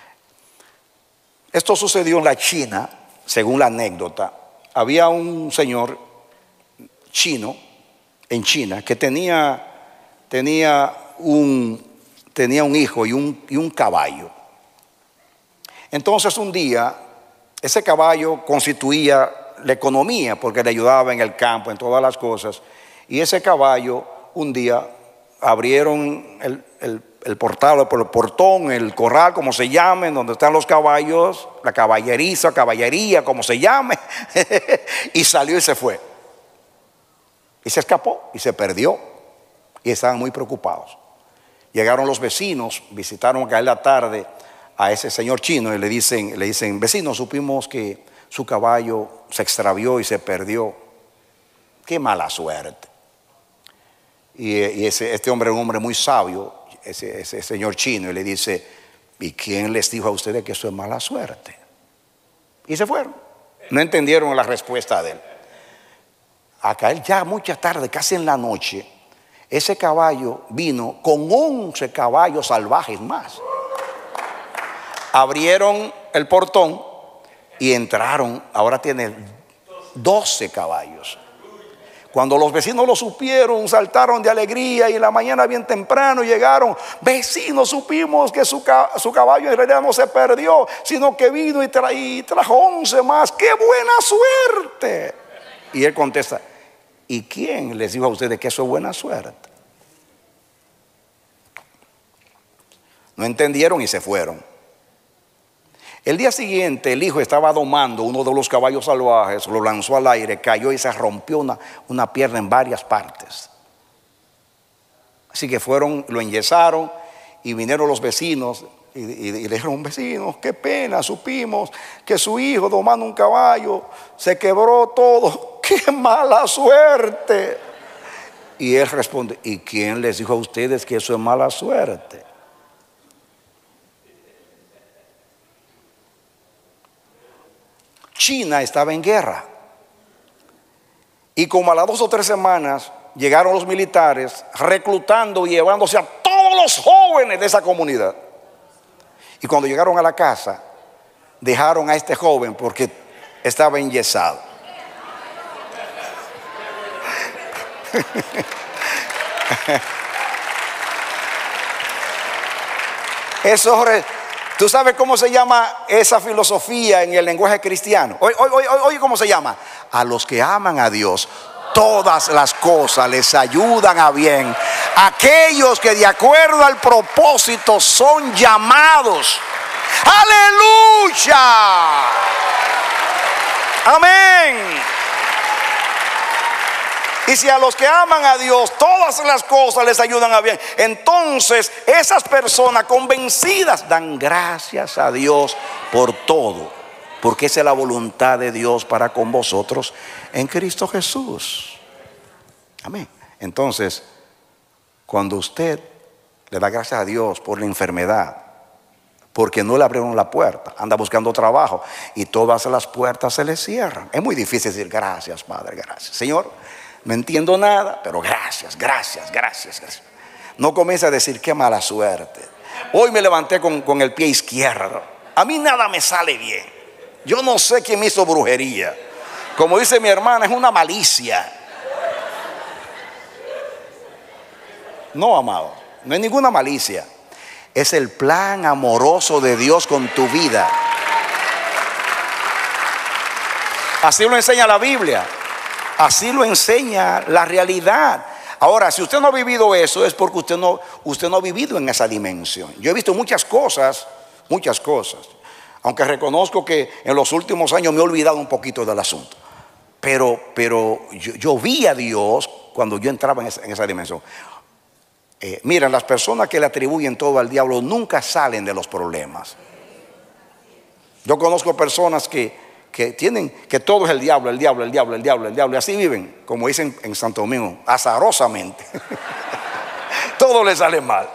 Esto sucedió en la China, según la anécdota. Había un señor chino en China que tenía, tenía, un, tenía un hijo y un, y un caballo. Entonces un día ese caballo constituía la economía porque le ayudaba en el campo, en todas las cosas. Y ese caballo un día abrieron el, el, el portal, el portón, el corral, como se llame, donde están los caballos, la caballeriza, caballería, como se llame, y salió y se fue. Y se escapó y se perdió. Y estaban muy preocupados. Llegaron los vecinos, visitaron a la tarde a ese señor chino y le dicen, le dicen, vecino, supimos que su caballo se extravió y se perdió. Qué mala suerte. Y, y ese, este hombre es un hombre muy sabio, ese, ese señor chino, y le dice, ¿y quién les dijo a ustedes que eso es mala suerte? Y se fueron. No entendieron la respuesta de él. A caer ya mucha tarde, casi en la noche, ese caballo vino con once caballos salvajes más. Abrieron el portón y entraron. Ahora tiene doce caballos. Cuando los vecinos lo supieron, saltaron de alegría y en la mañana bien temprano llegaron. Vecinos, supimos que su, su caballo en realidad no se perdió, sino que vino y, tra y trajo once más. ¡Qué buena suerte! Y él contesta, ¿y quién les dijo a ustedes que eso es buena suerte? No entendieron y se fueron. El día siguiente el hijo estaba domando uno de los caballos salvajes, lo lanzó al aire, cayó y se rompió una, una pierna en varias partes. Así que fueron, lo enyesaron y vinieron los vecinos y, y, y le dijeron, vecinos, qué pena, supimos que su hijo domando un caballo se quebró todo, qué mala suerte. Y él responde, ¿y quién les dijo a ustedes que eso es mala suerte? China estaba en guerra y como a las dos o tres semanas llegaron los militares reclutando y llevándose a todos los jóvenes de esa comunidad. Y cuando llegaron a la casa dejaron a este joven porque estaba enyesado. Eso es. ¿Tú sabes cómo se llama esa filosofía en el lenguaje cristiano? Oye, oye, oye, ¿cómo se llama? A los que aman a Dios, todas las cosas les ayudan a bien. Aquellos que de acuerdo al propósito son llamados. ¡Aleluya! Amén. Y si a los que aman a Dios todas las cosas les ayudan a bien, entonces esas personas convencidas dan gracias a Dios por todo, porque esa es la voluntad de Dios para con vosotros en Cristo Jesús. Amén. Entonces, cuando usted le da gracias a Dios por la enfermedad, porque no le abrieron la puerta, anda buscando trabajo y todas las puertas se le cierran, es muy difícil decir gracias, Padre, gracias. Señor, no entiendo nada, pero gracias, gracias, gracias, gracias. No comience a decir qué mala suerte. Hoy me levanté con, con el pie izquierdo. A mí nada me sale bien. Yo no sé quién me hizo brujería. Como dice mi hermana, es una malicia. No, amado, no es ninguna malicia. Es el plan amoroso de Dios con tu vida. Así lo enseña la Biblia. Así lo enseña la realidad. Ahora, si usted no ha vivido eso, es porque usted no, usted no ha vivido en esa dimensión. Yo he visto muchas cosas, muchas cosas. Aunque reconozco que en los últimos años me he olvidado un poquito del asunto. Pero, pero yo, yo vi a Dios cuando yo entraba en esa, en esa dimensión. Eh, miren, las personas que le atribuyen todo al diablo nunca salen de los problemas. Yo conozco personas que, que tienen que todo es el diablo, el diablo, el diablo, el diablo, el diablo, y así viven, como dicen en Santo Domingo, azarosamente. Todo les sale mal.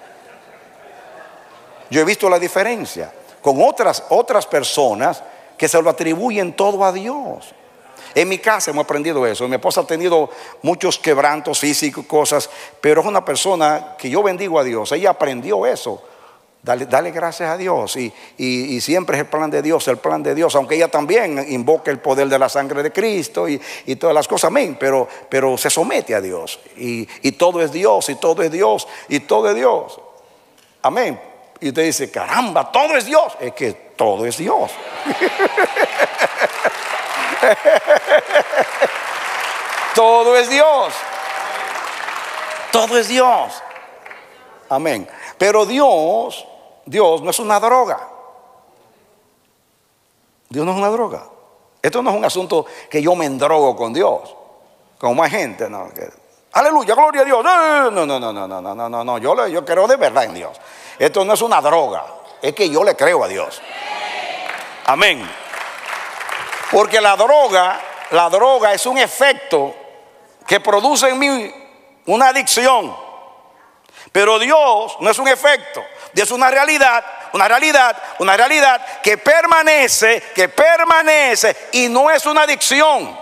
Yo he visto la diferencia con otras, otras personas que se lo atribuyen todo a Dios. En mi casa hemos aprendido eso. Mi esposa ha tenido muchos quebrantos físicos, cosas, pero es una persona que yo bendigo a Dios. Ella aprendió eso. Dale, dale gracias a Dios. Y, y, y siempre es el plan de Dios, el plan de Dios. Aunque ella también invoca el poder de la sangre de Cristo y, y todas las cosas, amén. Pero, pero se somete a Dios. Y, y todo es Dios, y todo es Dios, y todo es Dios. Amén. Y usted dice, caramba, todo es Dios. Es que todo es Dios. Todo es Dios. Todo es Dios. Amén. Pero Dios, Dios no es una droga. Dios no es una droga. Esto no es un asunto que yo me endrogo con Dios, como más gente, no. Aleluya, gloria a Dios. No, no, no, no, no, no, no, no, no. Yo, yo creo de verdad en Dios. Esto no es una droga, es que yo le creo a Dios. Amén. Porque la droga, la droga es un efecto que produce en mí una adicción. Pero Dios no es un efecto, Dios es una realidad, una realidad, una realidad que permanece, que permanece y no es una adicción.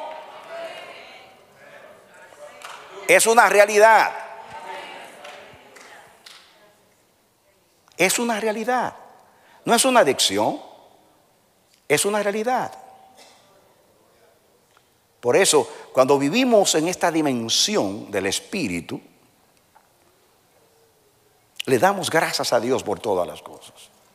Es una realidad. Es una realidad. No es una adicción, es una realidad. Por eso, cuando vivimos en esta dimensión del Espíritu, le damos gracias a Dios por todas las cosas.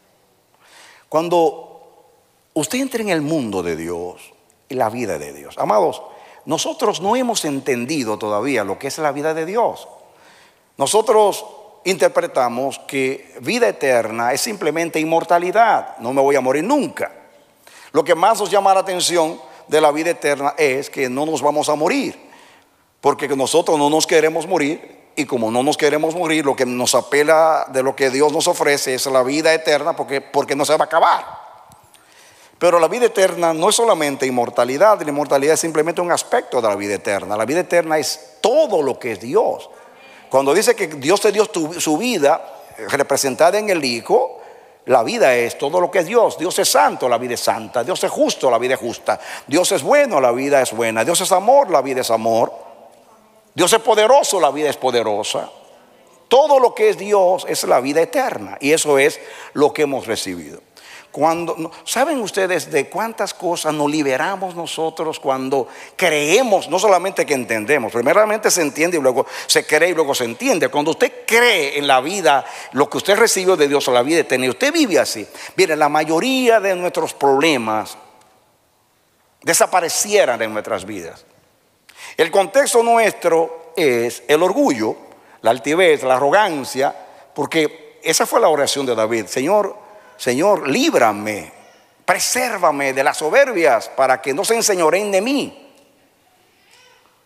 Cuando usted entra en el mundo de Dios y la vida de Dios, amados, nosotros no hemos entendido todavía lo que es la vida de Dios. Nosotros interpretamos que vida eterna es simplemente inmortalidad. No me voy a morir nunca. Lo que más nos llama la atención de la vida eterna es que no nos vamos a morir, porque nosotros no nos queremos morir. Y como no nos queremos morir, lo que nos apela de lo que Dios nos ofrece es la vida eterna, porque, porque no se va a acabar. Pero la vida eterna no es solamente inmortalidad. La inmortalidad es simplemente un aspecto de la vida eterna. La vida eterna es todo lo que es Dios. Cuando dice que Dios te dio tu, su vida representada en el Hijo, la vida es todo lo que es Dios. Dios es santo, la vida es santa. Dios es justo, la vida es justa. Dios es bueno, la vida es buena. Dios es amor, la vida es amor. Dios es poderoso, la vida es poderosa. Todo lo que es Dios es la vida eterna. Y eso es lo que hemos recibido. Cuando, ¿saben ustedes de cuántas cosas nos liberamos nosotros cuando creemos? No solamente que entendemos, primeramente se entiende y luego se cree y luego se entiende. Cuando usted cree en la vida, lo que usted recibió de Dios, la vida eterna, y usted vive así. Miren, la mayoría de nuestros problemas desaparecieran en nuestras vidas. El contexto nuestro es el orgullo, la altivez, la arrogancia, porque esa fue la oración de David. Señor, Señor, líbrame, presérvame de las soberbias para que no se enseñoreen de mí.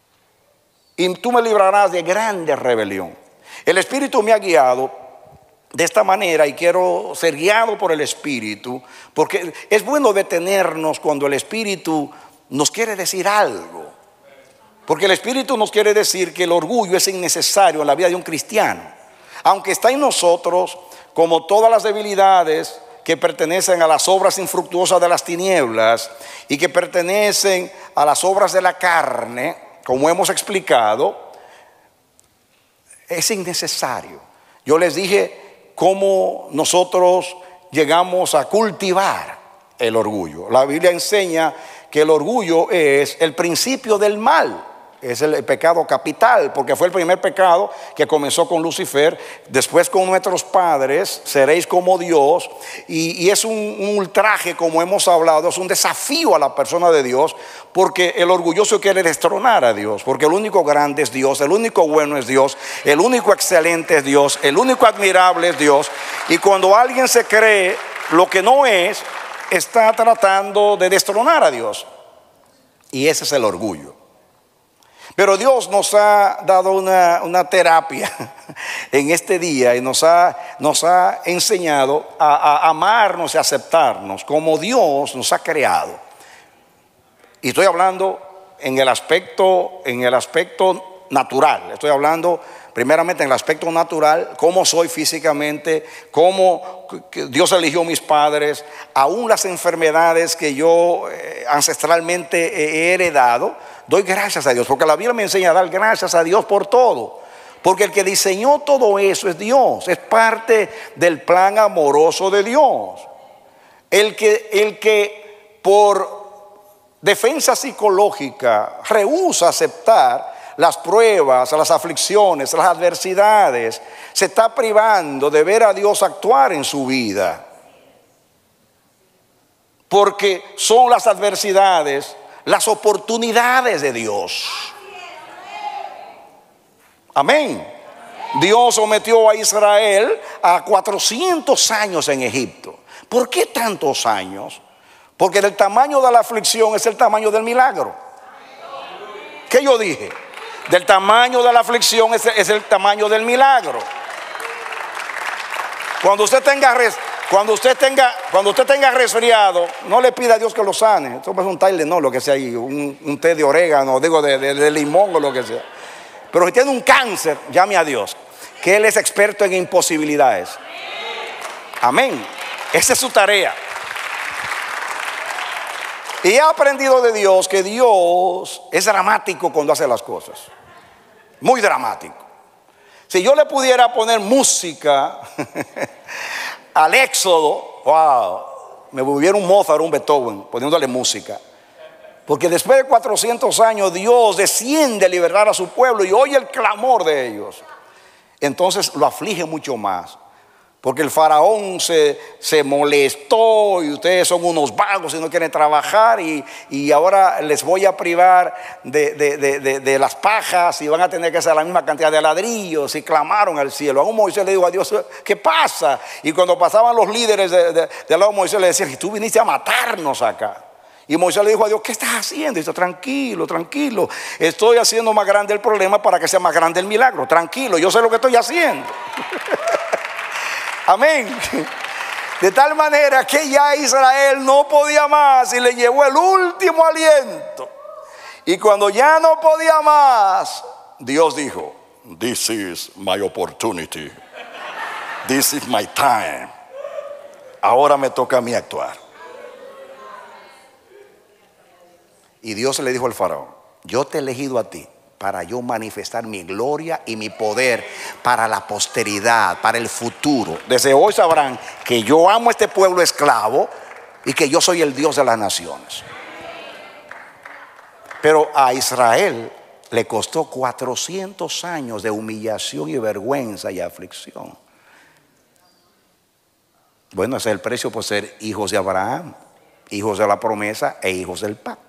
Y tú me librarás de grande rebelión. El Espíritu me ha guiado de esta manera y quiero ser guiado por el Espíritu, porque es bueno detenernos cuando el Espíritu nos quiere decir algo. Porque el Espíritu nos quiere decir que el orgullo es innecesario en la vida de un cristiano. Aunque está en nosotros, como todas las debilidades que pertenecen a las obras infructuosas de las tinieblas y que pertenecen a las obras de la carne, como hemos explicado, es innecesario. Yo les dije cómo nosotros llegamos a cultivar el orgullo. La Biblia enseña que el orgullo es el principio del mal. Es el pecado capital, porque fue el primer pecado que comenzó con Lucifer. Después con nuestros padres, seréis como Dios. Y, y es un, un ultraje, como hemos hablado, es un desafío a la persona de Dios, porque el orgulloso quiere destronar a Dios. Porque el único grande es Dios, el único bueno es Dios, el único excelente es Dios, el único admirable es Dios. Y cuando alguien se cree lo que no es, está tratando de destronar a Dios. Y ese es el orgullo. Pero Dios nos ha dado una, una terapia en este día y nos ha, nos ha enseñado a, a amarnos y aceptarnos como Dios nos ha creado. Y estoy hablando en el aspecto, en el aspecto natural. Estoy hablando primeramente en el aspecto natural, cómo soy físicamente, cómo Dios eligió a mis padres, aún las enfermedades que yo eh, ancestralmente he heredado. Doy gracias a Dios, porque la Biblia me enseña a dar gracias a Dios por todo. Porque el que diseñó todo eso es Dios, es parte del plan amoroso de Dios. El que, el que por defensa psicológica rehúsa aceptar las pruebas, las aflicciones, las adversidades, se está privando de ver a Dios actuar en su vida. Porque son las adversidades las oportunidades de Dios. Amén. Dios sometió a Israel a cuatrocientos años en Egipto. ¿Por qué tantos años? Porque el tamaño de la aflicción es el tamaño del milagro. ¿Qué yo dije? Del tamaño de la aflicción es, es el tamaño del milagro. Cuando usted tenga res, cuando usted tenga cuando usted tenga resfriado, no le pida a Dios que lo sane. Esto es un Tylenol, lo que sea ahí, un, un té de orégano, digo de, de, de limón o lo que sea. Pero si tiene un cáncer, llame a Dios, que Él es experto en imposibilidades. Amén. Esa es su tarea. Y he aprendido de Dios que Dios es dramático cuando hace las cosas. Muy dramático. Si yo le pudiera poner música al Éxodo, wow, me volviera un Mozart, un Beethoven, poniéndole música. Porque después de cuatrocientos años Dios desciende a liberar a su pueblo y oye el clamor de ellos. Entonces lo aflige mucho más. Porque el faraón se, se molestó y ustedes son unos vagos y no quieren trabajar y, y ahora les voy a privar de, de, de, de, de las pajas y van a tener que hacer la misma cantidad de ladrillos, y clamaron al cielo. Aún Moisés le dijo a Dios, ¿qué pasa? Y cuando pasaban los líderes de, de, de lado, Moisés le decía, tú viniste a matarnos acá. Y Moisés le dijo a Dios, ¿qué estás haciendo? Y dice, tranquilo, tranquilo, estoy haciendo más grande el problema para que sea más grande el milagro. Tranquilo, yo sé lo que estoy haciendo. Amén. De tal manera que ya Israel no podía más y le llevó el último aliento. Y cuando ya no podía más, Dios dijo, this is my opportunity. This is my time. Ahora me toca a mí actuar. Y Dios le dijo al faraón, yo te he elegido a ti para yo manifestar mi gloria y mi poder para la posteridad, para el futuro. Desde hoy sabrán que yo amo a este pueblo esclavo y que yo soy el Dios de las naciones. Pero a Israel le costó cuatrocientos años de humillación y vergüenza y aflicción. Bueno, ese es el precio por ser hijos de Abraham, hijos de la promesa e hijos del pacto.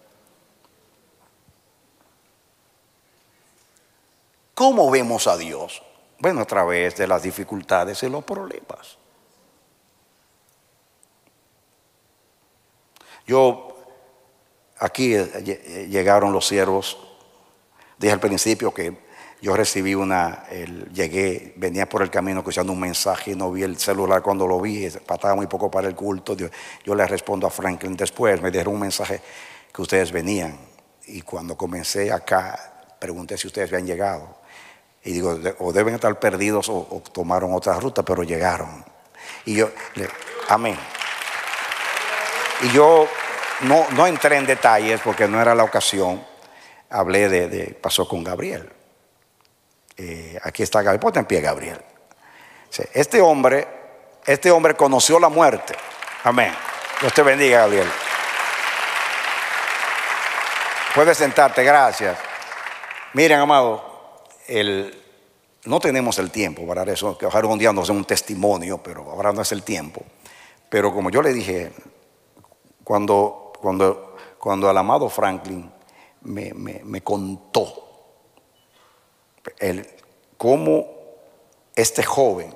¿Cómo vemos a Dios? Bueno, a través de las dificultades y los problemas. Yo, aquí llegaron los siervos. Dije al principio que yo recibí una, el, llegué, venía por el camino escuchando un mensaje y no vi el celular. Cuando lo vi, faltaba muy poco para el culto. Yo, yo le respondo a Franklin después, me dieron un mensaje que ustedes venían. Y cuando comencé acá, pregunté si ustedes habían llegado. Y digo, o deben estar perdidos o, o tomaron otra ruta, pero llegaron. Y yo, le, amén. Y yo no, no entré en detalles porque no era la ocasión. Hablé de, de pasó con Gabriel. Eh, aquí está Gabriel, ponte en pie, Gabriel. Este hombre, este hombre conoció la muerte. Amén. Dios te bendiga, Gabriel. Puedes sentarte, gracias. Miren, amado, el, no tenemos el tiempo para eso, que ojalá un día nos dé un testimonio, pero ahora no es el tiempo. Pero como yo le dije, cuando, cuando, cuando el amado Franklin me, me, me contó el, cómo este joven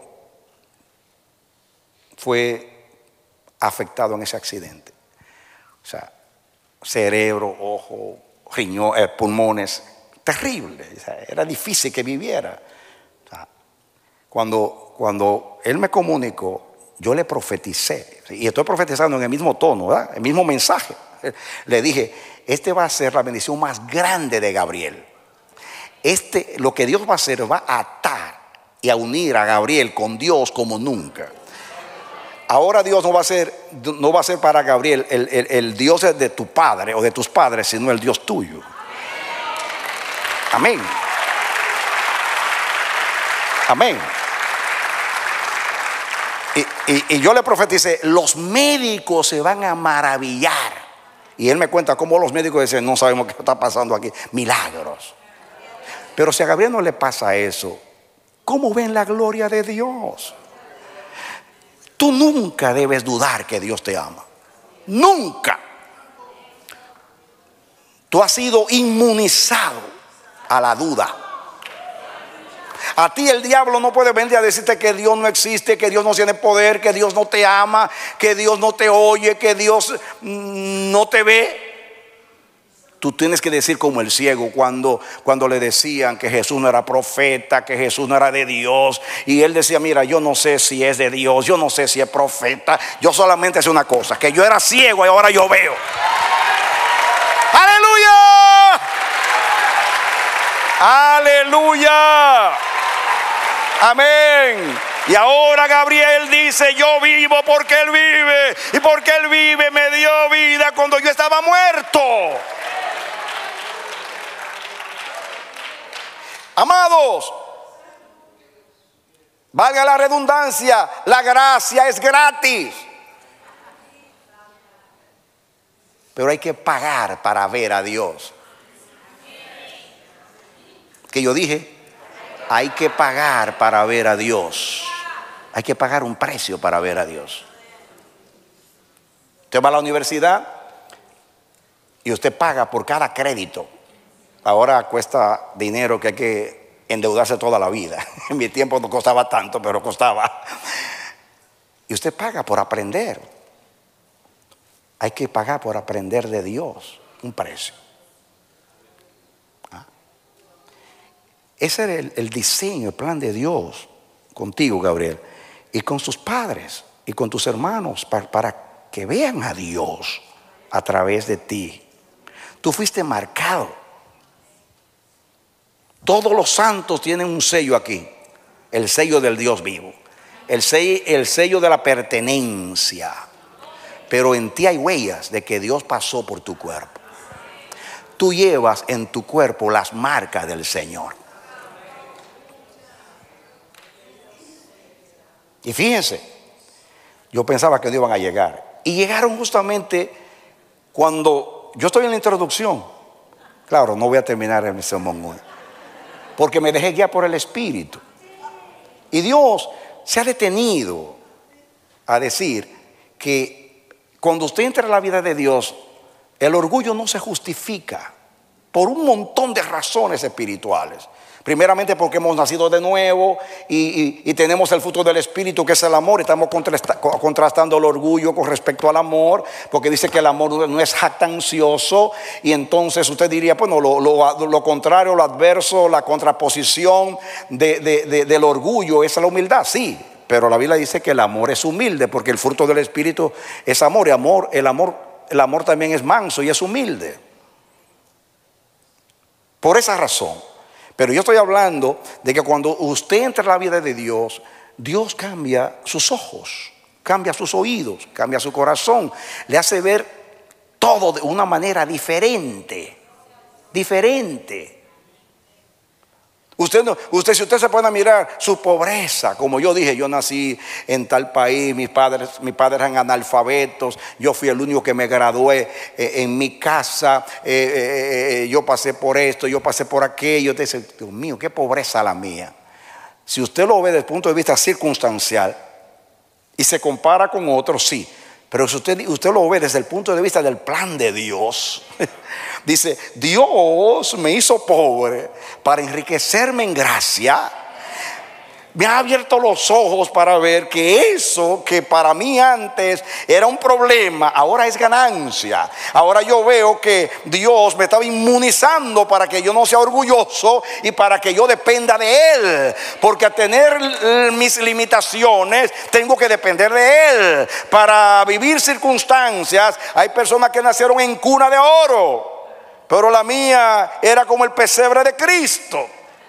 fue afectado en ese accidente. O sea, cerebro, ojo, riñón, eh, pulmones, terrible. O sea, era difícil que viviera. O sea, cuando, cuando él me comunicó, yo le profeticé, y estoy profetizando en el mismo tono, ¿verdad? El mismo mensaje. Le dije, este va a ser la bendición más grande de Gabriel. Este, lo que Dios va a hacer, va a atar y a unir a Gabriel con Dios como nunca. Ahora Dios no va a ser, no va a ser para Gabriel el, el, el Dios de tu padre o de tus padres, sino el Dios tuyo. Amén. Amén. Y, y, y yo le profeticé, los médicos se van a maravillar. Y él me cuenta cómo los médicos dicen, no sabemos qué está pasando aquí. Milagros. Pero si a Gabriel no le pasa eso, ¿cómo ven la gloria de Dios? Tú nunca debes dudar que Dios te ama. Nunca. Tú has sido inmunizado a la duda. A ti el diablo no puede venir a decirte que Dios no existe, que Dios no tiene poder, que Dios no te ama, que Dios no te oye, que Dios no te ve. Tú tienes que decir como el ciego cuando, cuando le decían que Jesús no era profeta, que Jesús no era de Dios. Y él decía, mira, yo no sé si es de Dios, yo no sé si es profeta. Yo solamente sé una cosa, que yo era ciego y ahora yo veo. ¡Aleluya! ¡Aleluya! Amén. Y ahora Gabriel dice, yo vivo porque Él vive. Y porque Él vive me dio vida cuando yo estaba muerto. Amados, valga la redundancia, la gracia es gratis. Pero hay que pagar para ver a Dios. ¿Qué yo dije? Hay que pagar para ver a Dios. Hay que pagar un precio para ver a Dios. Usted va a la universidad y usted paga por cada crédito. Ahora cuesta dinero que hay que endeudarse toda la vida. En mi tiempo no costaba tanto, pero costaba. Y usted paga por aprender. Hay que pagar por aprender de Dios, un precio. ¿Ah? Ese era el, el diseño, el plan de Dios contigo, Gabriel, y con sus padres y con tus hermanos, para, para que vean a Dios a través de ti. Tú fuiste marcado. Todos los santos tienen un sello aquí, el sello del Dios vivo, el sello, el sello de la pertenencia. Pero en ti hay huellas de que Dios pasó por tu cuerpo. Tú llevas en tu cuerpo las marcas del Señor. Y fíjense, yo pensaba que no iban a llegar. Y llegaron justamente cuando yo estoy en la introducción. Claro, no voy a terminar en mi sermón hoy, porque me dejé guiar por el Espíritu. Y Dios se ha detenido a decir que cuando usted entra en la vida de Dios, el orgullo no se justifica. por un montón de razones espirituales. Primeramente porque hemos nacido de nuevo y, y, y tenemos el fruto del Espíritu, que es el amor. Estamos contrasta, contrastando el orgullo con respecto al amor, porque dice que el amor no es jactancioso. Y entonces usted diría, bueno, lo, lo, lo contrario, lo adverso, la contraposición de, de, de, del orgullo es la humildad. Sí, pero la Biblia dice que el amor es humilde, porque el fruto del Espíritu es amor. Y amor, el amor, el amor también es manso y es humilde. Por esa razón. Pero yo estoy hablando de que cuando usted entra en la vida de Dios, Dios cambia sus ojos, cambia sus oídos, cambia su corazón, le hace ver todo de una manera diferente, diferente. Usted, no, usted, si usted se pone a mirar su pobreza, como yo dije, yo nací en tal país, mis padres, mis padres eran analfabetos, yo fui el único que me gradué eh, en mi casa, eh, eh, yo pasé por esto, yo pasé por aquello. Usted dice, Dios mío, qué pobreza la mía. Si usted lo ve desde el punto de vista circunstancial y se compara con otros, sí. Pero si usted, usted lo ve desde el punto de vista del plan de Dios, dice, Dios me hizo pobre para enriquecerme en gracia. Me ha abierto los ojos para ver que eso que para mí antes era un problema, ahora es ganancia. Ahora yo veo que Dios me estaba inmunizando para que yo no sea orgulloso y para que yo dependa de Él. Porque al tener mis limitaciones tengo que depender de Él. Para vivir circunstancias, hay personas que nacieron en cuna de oro, pero la mía era como el pesebre de Cristo.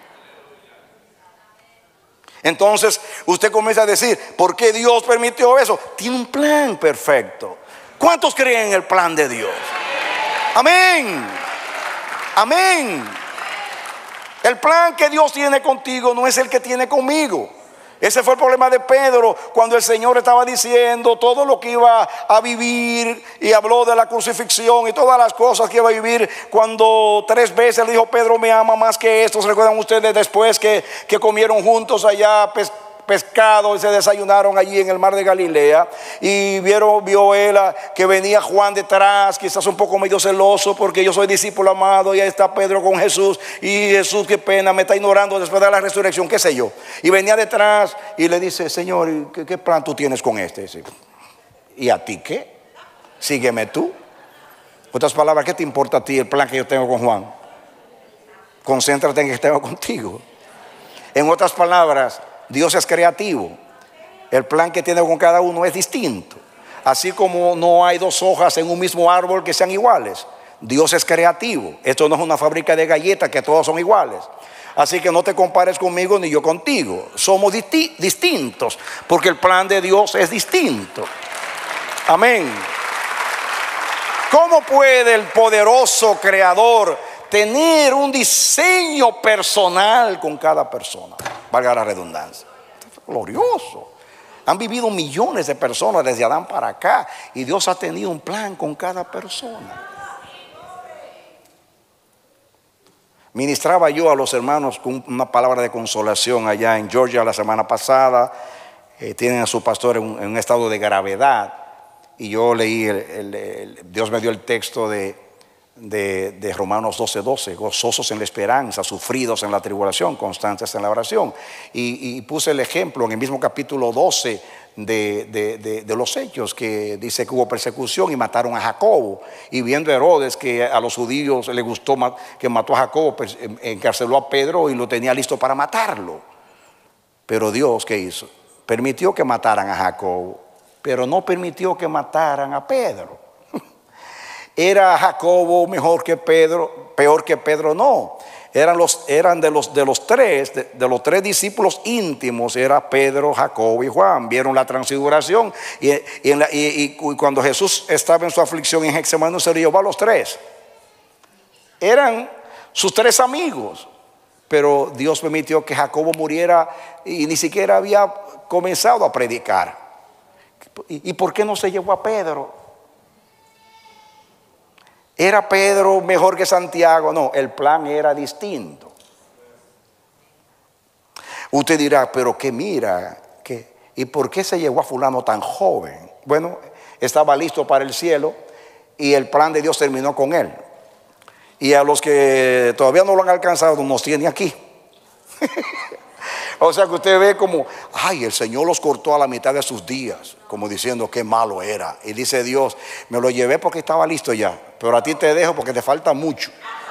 Entonces usted comienza a decir, ¿por qué Dios permitió eso? Tiene un plan perfecto. ¿Cuántos creen en el plan de Dios? Amén. Amén. El plan que Dios tiene contigo no es el que tiene conmigo. Ese fue el problema de Pedro cuando el Señor estaba diciendo todo lo que iba a vivir, y habló de la crucifixión y todas las cosas que iba a vivir. Cuando tres veces le dijo, Pedro me ama más que esto. ¿Se recuerdan ustedes después que, que comieron juntos allá pes, pescado y se desayunaron allí en el mar de Galilea? Y vieron, vio él que venía Juan detrás, quizás un poco medio celoso porque yo soy discípulo amado, y ahí está Pedro con Jesús, y Jesús, qué pena, me está ignorando después de la resurrección, qué sé yo. Y venía detrás y le dice, Señor, ¿qué, qué plan tú tienes con este? ¿Y a ti qué? Sígueme tú. En otras palabras, ¿qué te importa a ti el plan que yo tengo con Juan? Concéntrate en que tengo contigo. En otras palabras, Dios es creativo. El plan que tiene con cada uno es distinto. Así como no hay dos hojas en un mismo árbol que sean iguales, Dios es creativo. Esto no es una fábrica de galletas que todos son iguales. Así que no te compares conmigo ni yo contigo. Somos disti- distintos porque el plan de Dios es distinto. Amén. ¿Cómo puede el poderoso creador tener un diseño personal con cada persona? Valga la redundancia. Esto es glorioso. Han vivido millones de personas desde Adán para acá, y Dios ha tenido un plan con cada persona. Ministraba yo a los hermanos con una palabra de consolación allá en Georgia la semana pasada. Eh, tienen a su pastor en un, en un estado de gravedad, y yo leí, el, el, el, Dios me dio el texto de De, de Romanos doce, doce, gozosos en la esperanza, sufridos en la tribulación, constantes en la oración. Y, y puse el ejemplo en el mismo capítulo doce de, de, de, de los Hechos, que dice que hubo persecución y mataron a Jacobo. Y viendo Herodes que a los judíos les gustó que mató a Jacobo, pues encarceló a Pedro y lo tenía listo para matarlo. Pero Dios, ¿qué hizo? Permitió que mataran a Jacobo, pero no permitió que mataran a Pedro. ¿Era Jacobo mejor que Pedro? Peor que Pedro, no. Eran, los, eran de, los, de los tres, de, de los tres discípulos íntimos, era Pedro, Jacobo y Juan. Vieron la transfiguración, y, y, en la, y, y cuando Jesús estaba en su aflicción en Getsemaní, se lo llevó a los tres. Eran sus tres amigos, pero Dios permitió que Jacobo muriera y ni siquiera había comenzado a predicar. ¿Y, y por qué no se llevó a Pedro? ¿Era Pedro mejor que Santiago? No, el plan era distinto. Usted dirá, pero que mira, ¿qué? ¿Y por qué se llevó a fulano tan joven? Bueno, estaba listo para el cielo y el plan de Dios terminó con él. Y a los que todavía no lo han alcanzado, nos tiene aquí. O sea que usted ve como, ay, el Señor los cortó a la mitad de sus días, como diciendo qué malo era. Y dice Dios, me lo llevé porque estaba listo ya, pero a ti te dejo porque te falta mucho.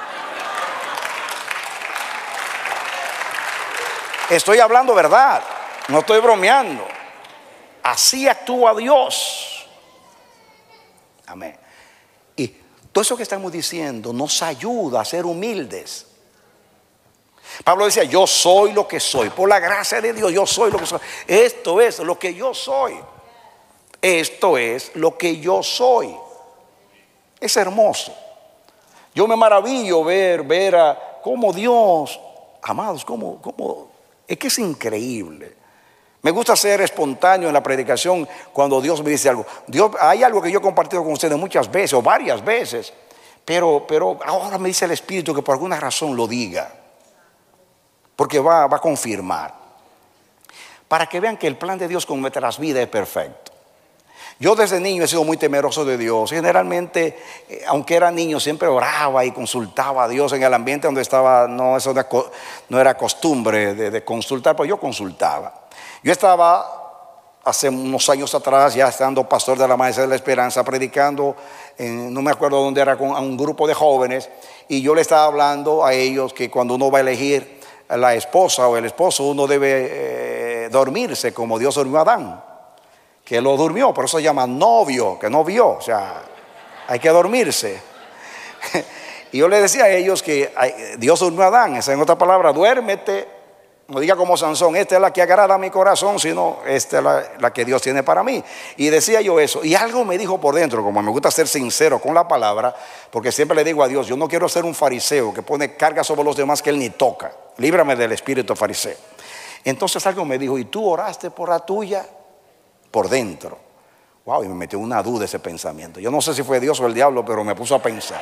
Estoy hablando verdad, no estoy bromeando. Así actúa Dios. Amén. Y todo eso que estamos diciendo nos ayuda a ser humildes. Pablo decía, yo soy lo que soy, por la gracia de Dios, yo soy lo que soy. Esto es lo que yo soy. Esto es lo que yo soy. Es hermoso. Yo me maravillo ver, ver a cómo Dios, amados, cómo, cómo, es que es increíble. Me gusta ser espontáneo en la predicación cuando Dios me dice algo. Dios, hay algo que yo he compartido con ustedes muchas veces o varias veces, pero, pero ahora me dice el Espíritu que por alguna razón lo diga. Porque va, va a confirmar. Para que vean que el plan de Dios con nuestras vidas es perfecto. Yo desde niño he sido muy temeroso de Dios. Generalmente, eh, aunque era niño, siempre oraba y consultaba a Dios en el ambiente donde estaba. No, eso no, no era costumbre de, de consultar, pero yo consultaba. Yo estaba hace unos años atrás, ya estando pastor de la Maestría de la Esperanza, predicando, en, no me acuerdo dónde era, con a un grupo de jóvenes. Y yo le estaba hablando a ellos que cuando uno va a elegir la esposa o el esposo, uno debe eh, dormirse como Dios durmió a Adán, que lo durmió, por eso se llama novio, que no vio, o sea, hay que dormirse. Y yo le decía a ellos que ay, Dios durmió a Adán, esa en otra palabra, duérmete, no diga como Sansón, esta es la que agrada a mi corazón, sino esta es la, la que Dios tiene para mí. Y decía yo eso, y algo me dijo por dentro, como me gusta ser sincero con la palabra, porque siempre le digo a Dios, yo no quiero ser un fariseo que pone carga sobre los demás que él ni toca. Líbrame del espíritu fariseo. Entonces algo me dijo, ¿y tú oraste por la tuya? Por dentro. Wow, y me metió una duda ese pensamiento. Yo no sé si fue Dios o el diablo, pero me puso a pensar.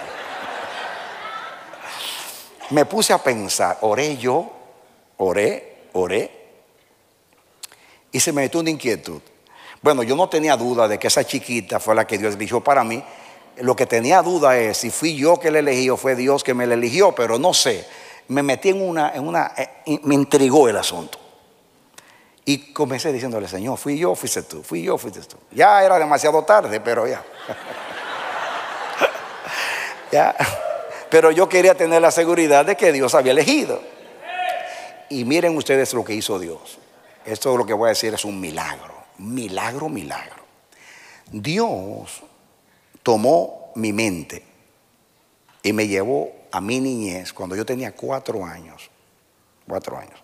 Me puse a pensar, oré yo, oré, oré, y se me metió una inquietud. Bueno, yo no tenía duda de que esa chiquita fue la que Dios eligió para mí. Lo que tenía duda es si fui yo que la elegí o fue Dios que me la eligió, pero no sé. Me metí en una, en una, eh, me intrigó el asunto. Y comencé diciéndole, Señor, fui yo, fuiste tú, fui yo, fuiste tú. Ya era demasiado tarde, pero ya. Ya. Pero yo quería tener la seguridad de que Dios había elegido. Y miren ustedes lo que hizo Dios. Esto lo que voy a decir es un milagro. Milagro, milagro. Dios tomó mi mente y me llevó a mi niñez cuando yo tenía cuatro años. Cuatro años.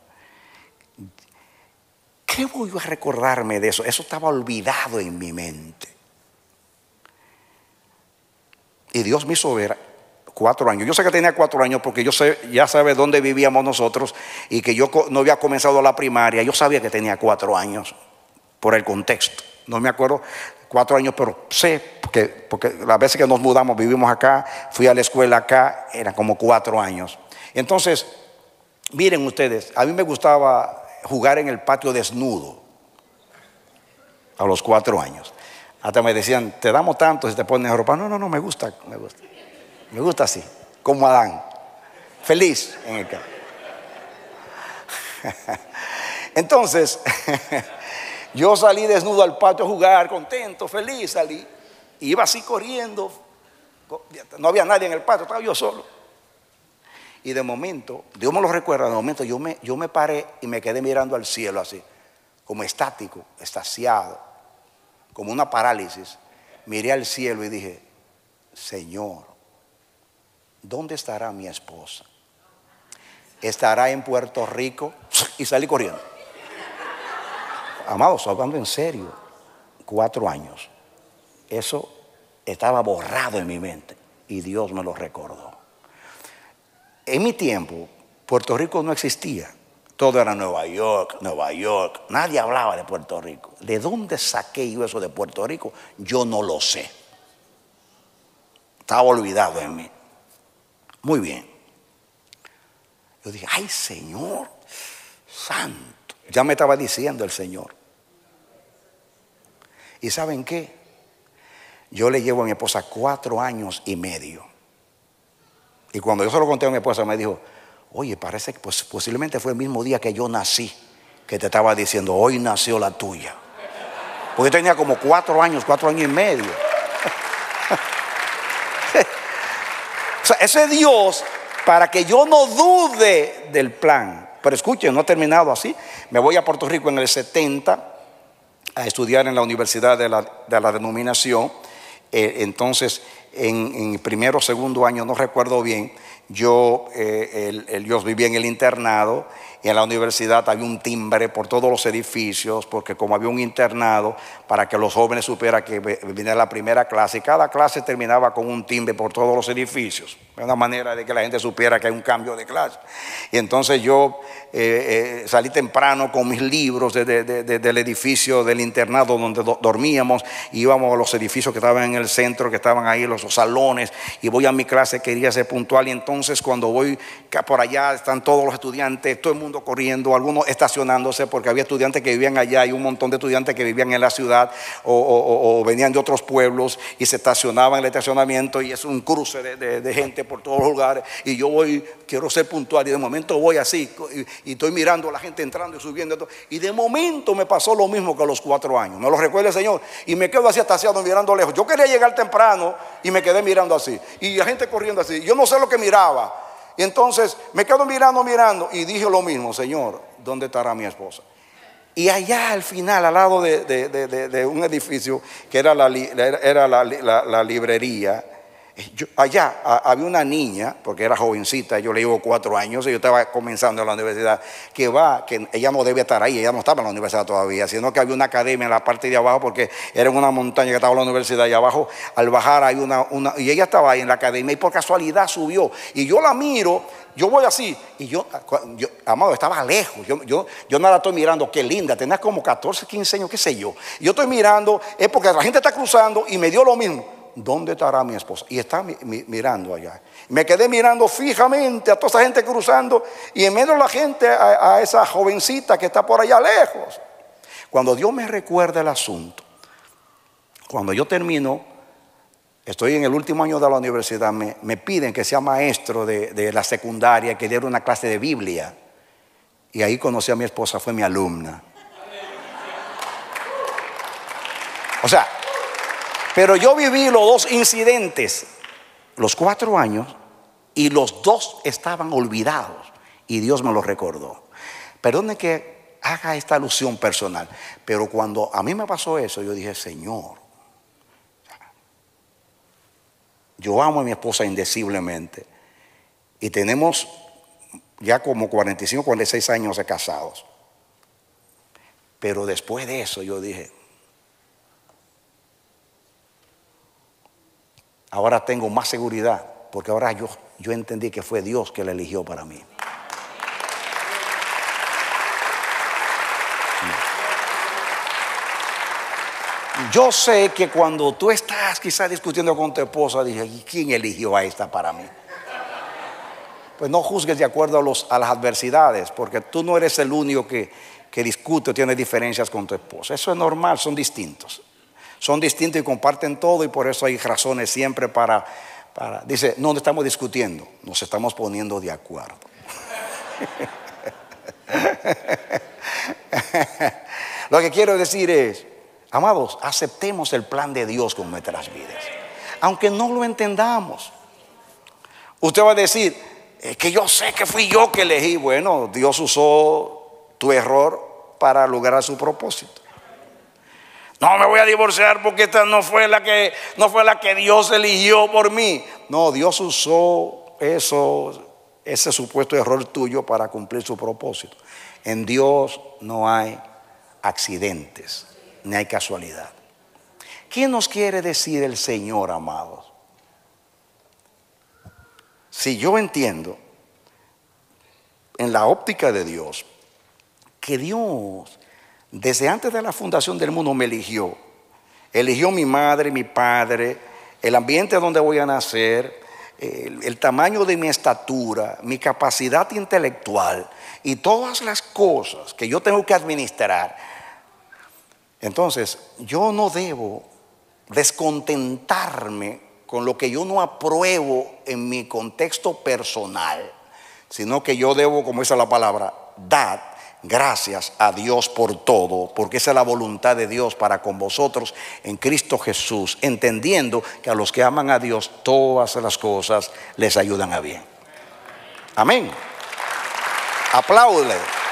¿Qué voy a recordarme de eso? Eso estaba olvidado en mi mente. Y Dios me hizo ver cuatro años. Yo sé que tenía cuatro años porque yo sé, ya sabe dónde vivíamos nosotros y que yo no había comenzado la primaria. Yo sabía que tenía cuatro años por el contexto. No me acuerdo cuatro años, pero sé que, porque las veces que nos mudamos, vivimos acá, fui a la escuela acá, eran como cuatro años. Entonces, miren ustedes, a mí me gustaba jugar en el patio desnudo a los cuatro años. Hasta me decían, te damos tanto si te pones ropa. No, no, no, me gusta, me gusta. Me gusta así, como Adán. Feliz en el campo. Entonces, yo salí desnudo al patio a jugar, contento, feliz salí. Iba así corriendo. No había nadie en el patio, estaba yo solo. Y de momento, Dios me lo recuerda, de momento yo me, yo me paré y me quedé mirando al cielo así, como estático, extasiado, como una parálisis. Miré al cielo y dije, Señor, ¿dónde estará mi esposa? ¿Estará en Puerto Rico? Y salí corriendo. Amados, hablando en serio, cuatro años. Eso estaba borrado en mi mente y Dios me lo recordó. En mi tiempo, Puerto Rico no existía. Todo era Nueva York, Nueva York. Nadie hablaba de Puerto Rico. ¿De dónde saqué yo eso de Puerto Rico? Yo no lo sé. Estaba olvidado en mí. Muy bien. Yo dije, ay, Señor santo. Ya me estaba diciendo el Señor. ¿Y saben qué? Yo le llevo a mi esposa cuatro años y medio. Y cuando yo se lo conté a mi esposa, me dijo, oye, parece que pues, posiblemente fue el mismo día que yo nací, que te estaba diciendo, hoy nació la tuya. Porque yo tenía como cuatro años, cuatro años y medio. O sea, ese Dios, para que yo no dude del plan. Pero escuchen, no he terminado así. Me voy a Puerto Rico en el setenta a estudiar en la universidad de la, de la denominación. Eh, entonces, en, en primero o segundo año, no recuerdo bien, yo, eh, el, el, yo vivía en el internado. Y en la universidad había un timbre por todos los edificios, porque como había un internado, para que los jóvenes supieran que venía la primera clase, y cada clase terminaba con un timbre por todos los edificios. Una manera de que la gente supiera que hay un cambio de clase. Y entonces yo eh, eh, salí temprano con mis libros de, de, de, del edificio del internado donde do, dormíamos, y íbamos a los edificios que estaban en el centro, que estaban ahí, los, los salones, y voy a mi clase, quería ser puntual, y entonces cuando voy por allá están todos los estudiantes, todo el mundo corriendo, algunos estacionándose, porque había estudiantes que vivían allá y un montón de estudiantes que vivían en la ciudad o, o, o venían de otros pueblos y se estacionaban en el estacionamiento, y es un cruce de, de, de gente por todos los lugares, y yo voy, quiero ser puntual, y de momento voy así y, y estoy mirando a la gente entrando y subiendo, y de momento me pasó lo mismo que a los cuatro años, me lo recuerda el Señor, y me quedo así estacionado mirando lejos. Yo quería llegar temprano y me quedé mirando así, y la gente corriendo así, yo no sé lo que miraba. Y entonces me quedo mirando, mirando, y dije lo mismo, Señor, ¿dónde estará mi esposa? Y allá al final, al lado de, de, de, de un edificio que era la, era la, la, la librería, yo, allá había una niña, porque era jovencita, yo le llevo cuatro años y yo estaba comenzando en la universidad, que va, que ella no debe estar ahí, ella no estaba en la universidad todavía, sino que había una academia en la parte de abajo, porque era en una montaña que estaba en la universidad, y abajo, al bajar hay una, una, y ella estaba ahí en la academia, y por casualidad subió, y yo la miro, yo voy así, y yo, yo amado, estaba lejos, yo, yo, yo no la estoy mirando, qué linda, tenía como catorce, quince años, qué sé yo, y yo estoy mirando, es porque la gente está cruzando, y me dio lo mismo. ¿Dónde estará mi esposa? Y está mi, mi, mirando allá. Me quedé mirando fijamente a toda esa gente cruzando, y en medio de la gente a, a esa jovencita que está por allá lejos. Cuando Dios me recuerda el asunto, cuando yo termino, estoy en el último año de la universidad, me, me piden que sea maestro de, de la secundaria, que diera una clase de Biblia. Y ahí conocí a mi esposa, fue mi alumna. O sea, pero yo viví los dos incidentes, los cuatro años, y los dos estaban olvidados, y Dios me los recordó. Perdone que haga esta alusión personal, pero cuando a mí me pasó eso, yo dije, Señor, yo amo a mi esposa indeciblemente, y tenemos ya como cuarenta y cinco, cuarenta y seis años de casados. Pero después de eso yo dije, ahora tengo más seguridad, porque ahora yo, yo entendí que fue Dios que la eligió para mí. Yo sé que cuando tú estás quizás discutiendo con tu esposa, dije, ¿y quién eligió a esta para mí? Pues no juzgues de acuerdo a, los, a las adversidades, porque tú no eres el único que, que discute o tiene diferencias con tu esposa. Eso es normal, son distintos. Son distintos y comparten todo, y por eso hay razones siempre para, para dice, no estamos discutiendo, nos estamos poniendo de acuerdo. Lo que quiero decir es, amados, aceptemos el plan de Dios con nuestras vidas, aunque no lo entendamos. Usted va a decir, es que yo sé que fui yo que elegí. Bueno, Dios usó tu error para lograr su propósito. No me voy a divorciar porque esta no fue la que, no fue la que Dios eligió por mí. No, Dios usó eso, ese supuesto error tuyo para cumplir su propósito. En Dios no hay accidentes, ni hay casualidad. ¿Qué nos quiere decir el Señor, amados? Si yo entiendo, en la óptica de Dios, que Dios desde antes de la fundación del mundo me eligió. Eligió mi madre, mi padre, el ambiente donde voy a nacer, el, el tamaño de mi estatura, mi capacidad intelectual y todas las cosas que yo tengo que administrar. Entonces, yo no debo descontentarme con lo que yo no apruebo en mi contexto personal, sino que yo debo, como dice la palabra, dar gracias a Dios por todo, porque esa es la voluntad de Dios para con vosotros en Cristo Jesús, entendiendo que a los que aman a Dios todas las cosas les ayudan a bien. Amén. Apláudele.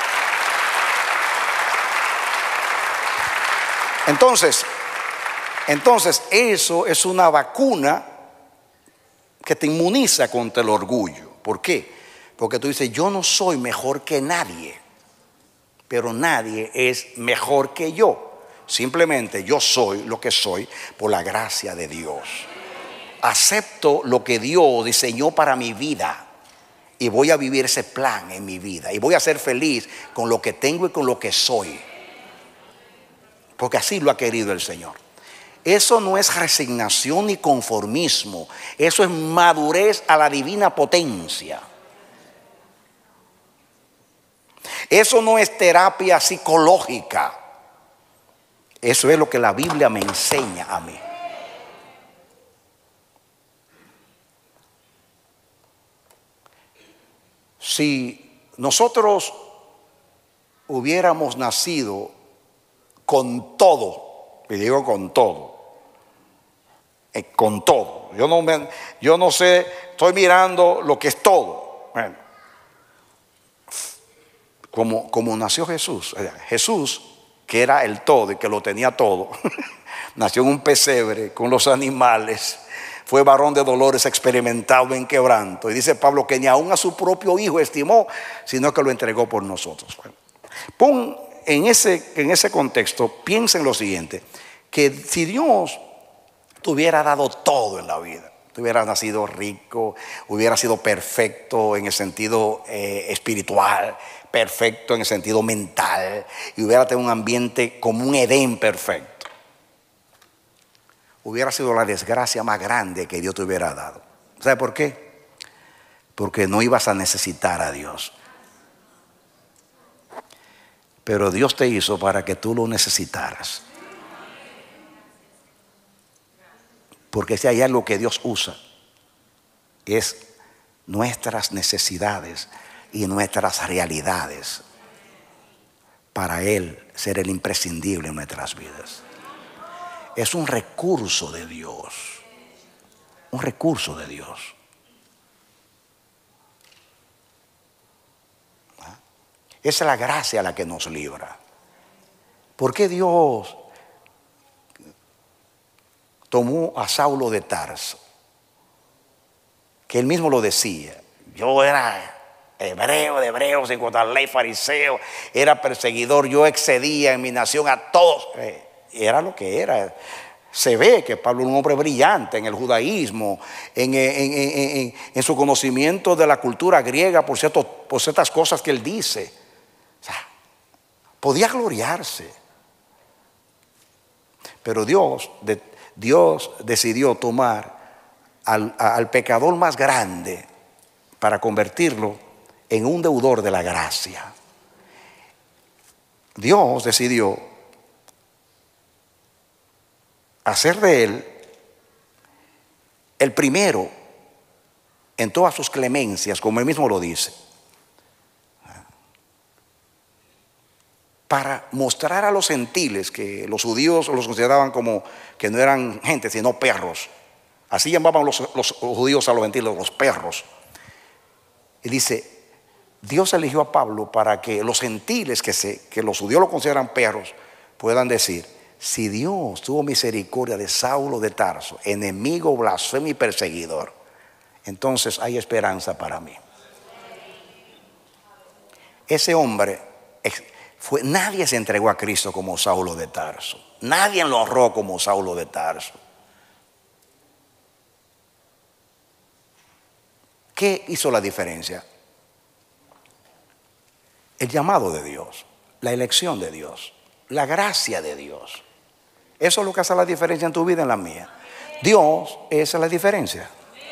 Entonces, entonces eso es una vacuna que te inmuniza contra el orgullo. ¿Por qué? Porque tú dices, yo no soy mejor que nadie, pero nadie es mejor que yo. Simplemente yo soy lo que soy por la gracia de Dios. Acepto lo que Dios diseñó para mi vida y voy a vivir ese plan en mi vida. Y voy a ser feliz con lo que tengo y con lo que soy. Porque así lo ha querido el Señor. Eso no es resignación ni conformismo. Eso es madurez a la divina potencia. Eso no es terapia psicológica. Eso es lo que la Biblia me enseña a mí. Si nosotros hubiéramos nacido con todo, y digo con todo, eh, con todo, yo no, me, yo no sé, estoy mirando lo que es todo. Bueno, como, como nació Jesús, Jesús, que era el todo y que lo tenía todo, nació en un pesebre con los animales. Fue varón de dolores, experimentado en quebranto. Y dice Pablo que ni aún a su propio hijo estimó, sino que lo entregó por nosotros. Bueno, pon en ese, en ese contexto, piensa en lo siguiente: que si Dios te hubiera dado todo en la vida, te hubieras nacido rico, hubiera sido perfecto en el sentido eh, espiritual, perfecto en el sentido mental, y hubiera tenido un ambiente como un Edén perfecto, hubiera sido la desgracia más grande que Dios te hubiera dado. ¿Sabe por qué? Porque no ibas a necesitar a Dios. Pero Dios te hizo para que tú lo necesitaras. Porque si hay algo que Dios usa, es nuestras necesidades y nuestras realidades para Él ser el imprescindible en nuestras vidas. Es un recurso de Dios. Un recurso de Dios. ¿Ah? Esa es la gracia a la que nos libra. ¿Por qué Dios tomó a Saulo de Tarso? Que él mismo lo decía. Yo era hebreo de hebreos en cuanto a la ley, fariseo, era perseguidor, yo excedía en mi nación a todos. Era lo que era. Se ve que Pablo era un hombre brillante en el judaísmo, en, en, en, en, en su conocimiento de la cultura griega por, cierto, por ciertas cosas que él dice. O sea, podía gloriarse. Pero Dios, de, Dios decidió tomar al, al pecador más grande para convertirlo en un deudor de la gracia. Dios decidió hacer de él el primero en todas sus clemencias, como él mismo lo dice, para mostrar a los gentiles que los judíos los consideraban como que no eran gente sino perros. Así llamaban los, los judíos a los gentiles, los perros. Y dice, Dios eligió a Pablo para que los gentiles que, se, que los judíos lo consideran perros puedan decir: si Dios tuvo misericordia de Saulo de Tarso, enemigo, blasfemo y perseguidor, entonces hay esperanza para mí. Ese hombre fue, nadie se entregó a Cristo como Saulo de Tarso, nadie lo honró como Saulo de Tarso. ¿Qué hizo la diferencia? El llamado de Dios, la elección de Dios, la gracia de Dios. Eso es lo que hace la diferencia en tu vida y en la mía. Dios es la diferencia.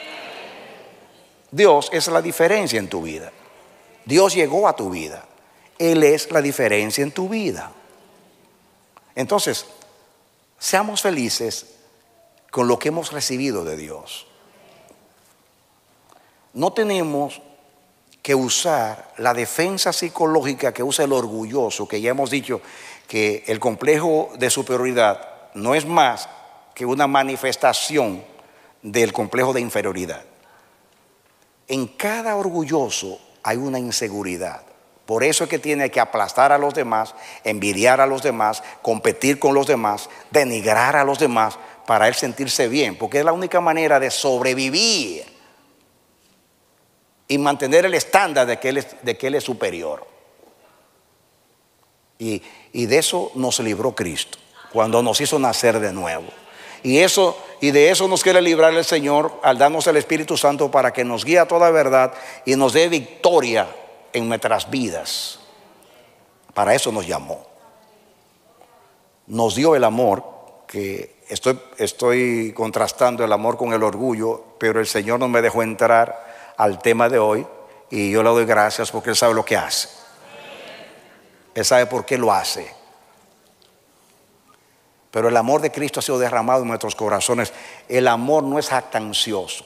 Dios es la diferencia en tu vida. Dios llegó a tu vida. Él es la diferencia en tu vida. Entonces, seamos felices con lo que hemos recibido de Dios. No tenemos que usar la defensa psicológica que usa el orgulloso, que ya hemos dicho que el complejo de superioridad no es más que una manifestación del complejo de inferioridad. En cada orgulloso hay una inseguridad. Por eso es que tiene que aplastar a los demás, envidiar a los demás, competir con los demás, denigrar a los demás para él sentirse bien, porque es la única manera de sobrevivir y mantener el estándar de que él es, de que él es superior. Y, y de eso nos libró Cristo cuando nos hizo nacer de nuevo. Y, eso, y de eso nos quiere librar el Señor al darnos el Espíritu Santo para que nos guíe a toda verdad y nos dé victoria en nuestras vidas. Para eso nos llamó. Nos dio el amor, que estoy, estoy contrastando el amor con el orgullo, pero el Señor no me dejó entrar al tema de hoy y yo le doy gracias porque Él sabe lo que hace. Él sabe por qué lo hace. Pero el amor de Cristo ha sido derramado en nuestros corazones. El amor no es jactancioso.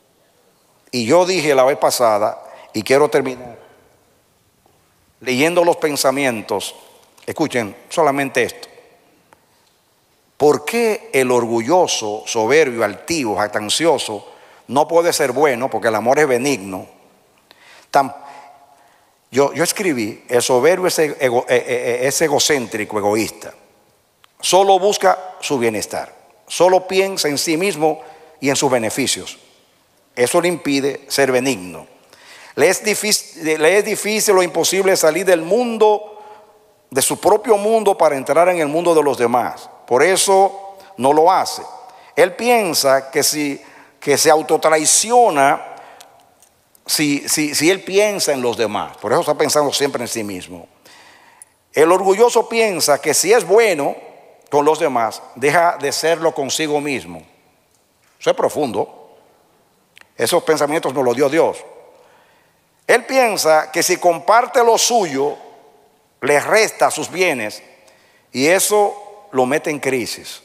Y yo dije la vez pasada, y quiero terminar leyendo los pensamientos. Escuchen solamente esto. ¿Por qué el orgulloso, soberbio, altivo, jactancioso no puede ser bueno? Porque el amor es benigno. Tan, yo, yo escribí, el soberbio es, ego, es egocéntrico, egoísta. Solo busca su bienestar, solo piensa en sí mismo y en sus beneficios. Eso le impide ser benigno. Le es difícil, le es difícil o imposible salir del mundo, de su propio mundo, para entrar en el mundo de los demás. Por eso no lo hace. Él piensa que si que se autotraiciona si, si, si él piensa en los demás. Por eso está pensando siempre en sí mismo. El orgulloso piensa que si es bueno con los demás, deja de serlo consigo mismo. Eso es profundo. Esos pensamientos nos los dio Dios. Él piensa que si comparte lo suyo, le resta sus bienes y eso lo mete en crisis.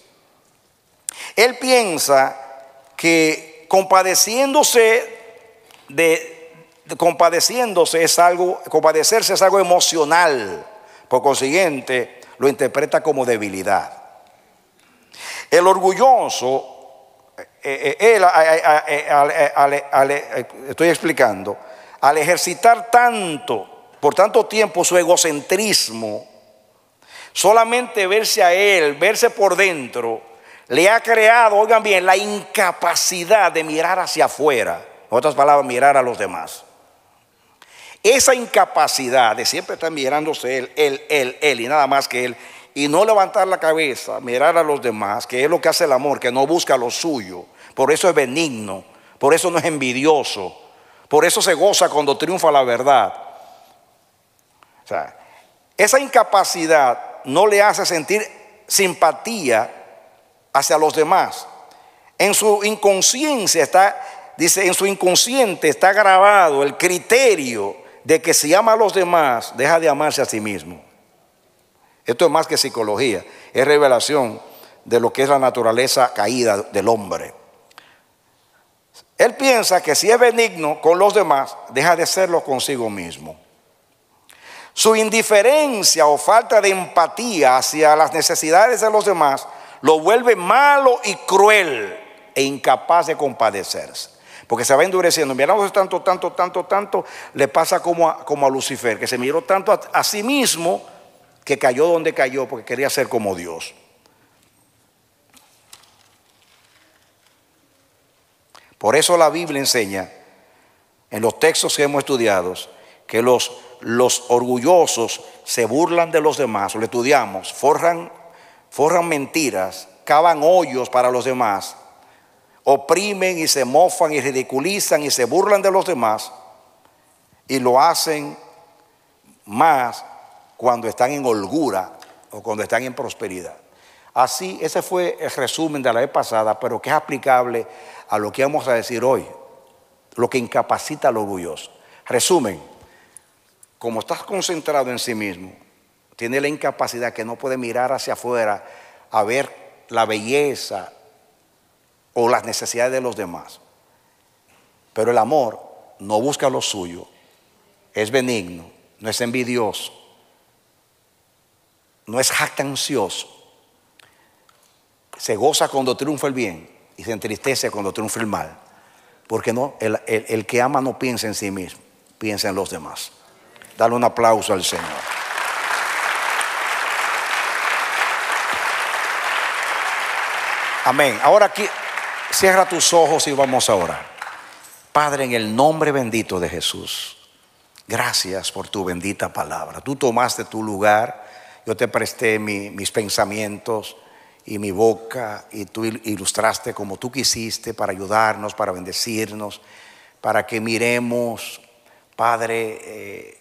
Él piensa que compadeciéndose de, de compadeciéndose es algo, compadecerse es algo emocional. Por consiguiente, lo interpreta como debilidad. El orgulloso, eh, eh, él, eh, eh, eh, estoy explicando, al ejercitar tanto, por tanto tiempo su egocentrismo, solamente verse a él, verse por dentro, le ha creado, oigan bien, la incapacidad de mirar hacia afuera. En otras palabras, mirar a los demás. Esa incapacidad de siempre estar mirándose él, él, él, él y nada más que él, y no levantar la cabeza, mirar a los demás, que es lo que hace el amor, que no busca lo suyo. Por eso es benigno, por eso no es envidioso, por eso se goza cuando triunfa la verdad. O sea, esa incapacidad no le hace sentir simpatía hacia los demás. En su inconsciencia está, dice, en su inconsciente está grabado el criterio de que si ama a los demás, deja de amarse a sí mismo. Esto es más que psicología, es revelación de lo que es la naturaleza caída del hombre. Él piensa que si es benigno con los demás, deja de serlo consigo mismo. Su indiferencia o falta de empatía hacia las necesidades de los demás lo vuelve malo y cruel e incapaz de compadecerse. Porque se va endureciendo, mirándose tanto, tanto, tanto, tanto, le pasa como a, como a Lucifer, que se miró tanto a, a sí mismo que cayó donde cayó porque quería ser como Dios. Por eso la Biblia enseña, en los textos que hemos estudiado, que los, los orgullosos se burlan de los demás, lo estudiamos, forjan, forjan mentiras, cavan hoyos para los demás, oprimen y se mofan y ridiculizan y se burlan de los demás, y lo hacen más cuando están en holgura o cuando están en prosperidad. Así, ese fue el resumen de la vez pasada, pero que es aplicable a lo que vamos a decir hoy, lo que incapacita al orgulloso. Resumen, como estás concentrado en sí mismo, tiene la incapacidad que no puede mirar hacia afuera a ver la belleza o las necesidades de los demás. Pero el amor no busca lo suyo, es benigno, no es envidioso, no es jactancioso, se goza cuando triunfa el bien y se entristece cuando triunfa el mal. Porque no, el, el, el que ama no piensa en sí mismo, piensa en los demás. Dale un aplauso al Señor. Amén. Ahora aquí, cierra tus ojos y vamos a orar. Padre, en el nombre bendito de Jesús, gracias por tu bendita palabra. Tú tomaste tu lugar, yo te presté mi, mis pensamientos y mi boca, y tú ilustraste como tú quisiste para ayudarnos, para bendecirnos, para que miremos, Padre, eh,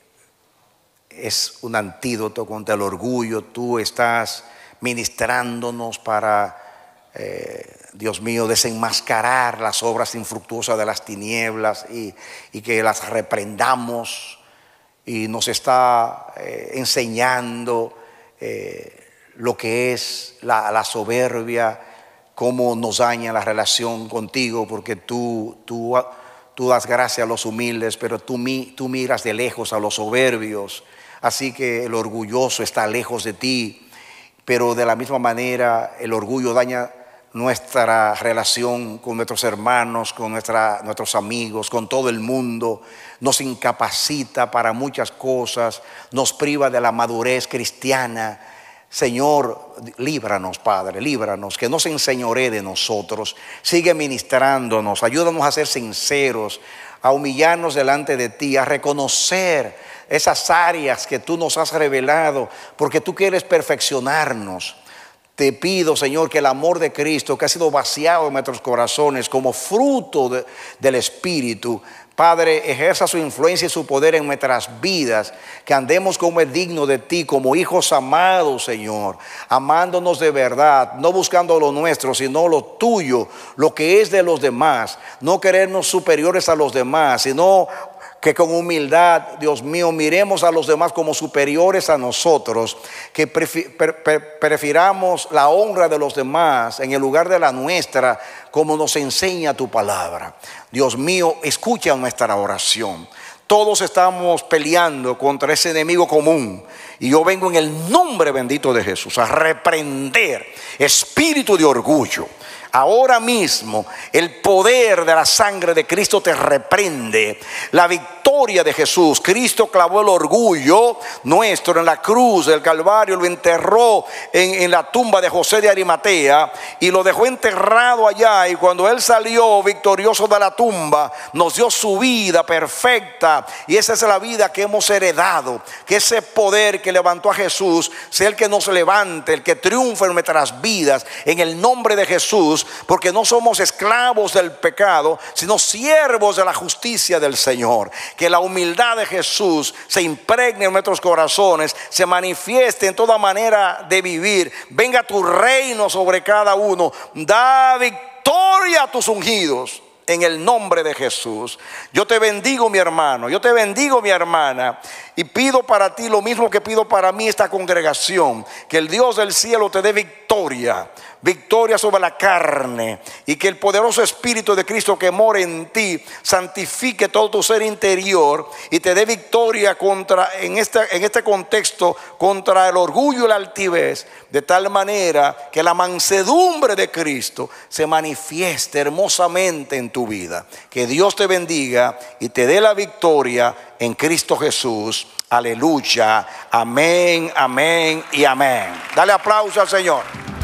es un antídoto contra el orgullo. Tú estás ministrándonos para, eh, Dios mío, desenmascarar las obras infructuosas de las tinieblas y, y que las reprendamos, y nos está eh, enseñando eh, lo que es la, la soberbia, cómo nos daña la relación contigo, porque tú, tú, tú das gracia a los humildes, pero tú, tú miras de lejos a los soberbios. Así que el orgulloso está lejos de ti, pero de la misma manera el orgullo daña nuestra relación con nuestros hermanos, con nuestra, nuestros amigos, con todo el mundo. Nos incapacita para muchas cosas, nos priva de la madurez cristiana. Señor, líbranos, Padre, líbranos, que no se enseñoree de nosotros. Sigue ministrándonos, ayúdanos a ser sinceros, a humillarnos delante de ti, a reconocer esas áreas que tú nos has revelado, porque tú quieres perfeccionarnos. Te pido, Señor, que el amor de Cristo, que ha sido vaciado en nuestros corazones como fruto de, del Espíritu, Padre, ejerza su influencia y su poder en nuestras vidas, que andemos como es digno de ti, como hijos amados, Señor, amándonos de verdad, no buscando lo nuestro, sino lo tuyo, lo que es de los demás, no querernos superiores a los demás, sino que con humildad, Dios mío, miremos a los demás como superiores a nosotros, que prefiramos la honra de los demás en el lugar de la nuestra, como nos enseña tu palabra. Dios mío, escucha nuestra oración. Todos estamos peleando contra ese enemigo común, y yo vengo en el nombre bendito de Jesús a reprender espíritu de orgullo. Ahora mismo el poder de la sangre de Cristo te reprende. La victoria de Jesús. Cristo clavó el orgullo nuestro en la cruz del Calvario, lo enterró en, en la tumba de José de Arimatea y lo dejó enterrado allá. Y cuando Él salió victorioso de la tumba, nos dio su vida perfecta. Y esa es la vida que hemos heredado. Que ese poder que levantó a Jesús sea el que nos levante, el que triunfe en nuestras vidas, en el nombre de Jesús. Porque no somos esclavos del pecado, sino siervos de la justicia del Señor. Que la humildad de Jesús se impregne en nuestros corazones, se manifieste en toda manera de vivir. Venga tu reino sobre cada uno. Da victoria a tus ungidos en el nombre de Jesús. Yo te bendigo, mi hermano, yo te bendigo, mi hermana, y pido para ti lo mismo que pido para mí, esta congregación, que el Dios del cielo te dé victoria, victoria sobre la carne, y que el poderoso Espíritu de Cristo que mora en ti santifique todo tu ser interior y te dé victoria contra, en este, en este contexto, contra el orgullo y la altivez, de tal manera que la mansedumbre de Cristo se manifieste hermosamente en tu vida. Que Dios te bendiga y te dé la victoria en Cristo Jesús. Aleluya. Amén, amén y amén. Dale aplauso al Señor.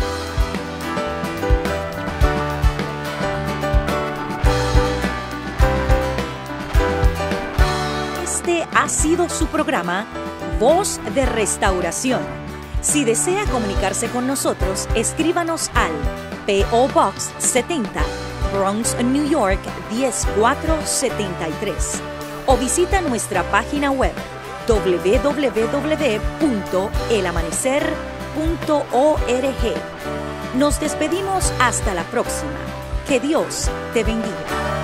Este ha sido su programa Voz de Restauración. Si desea comunicarse con nosotros, escríbanos al P O Box setenta, Bronx, New York diez mil cuatrocientos setenta y tres, o visita nuestra página web doble u doble u doble u punto el amanecer punto org. Nos despedimos hasta la próxima. Que Dios te bendiga.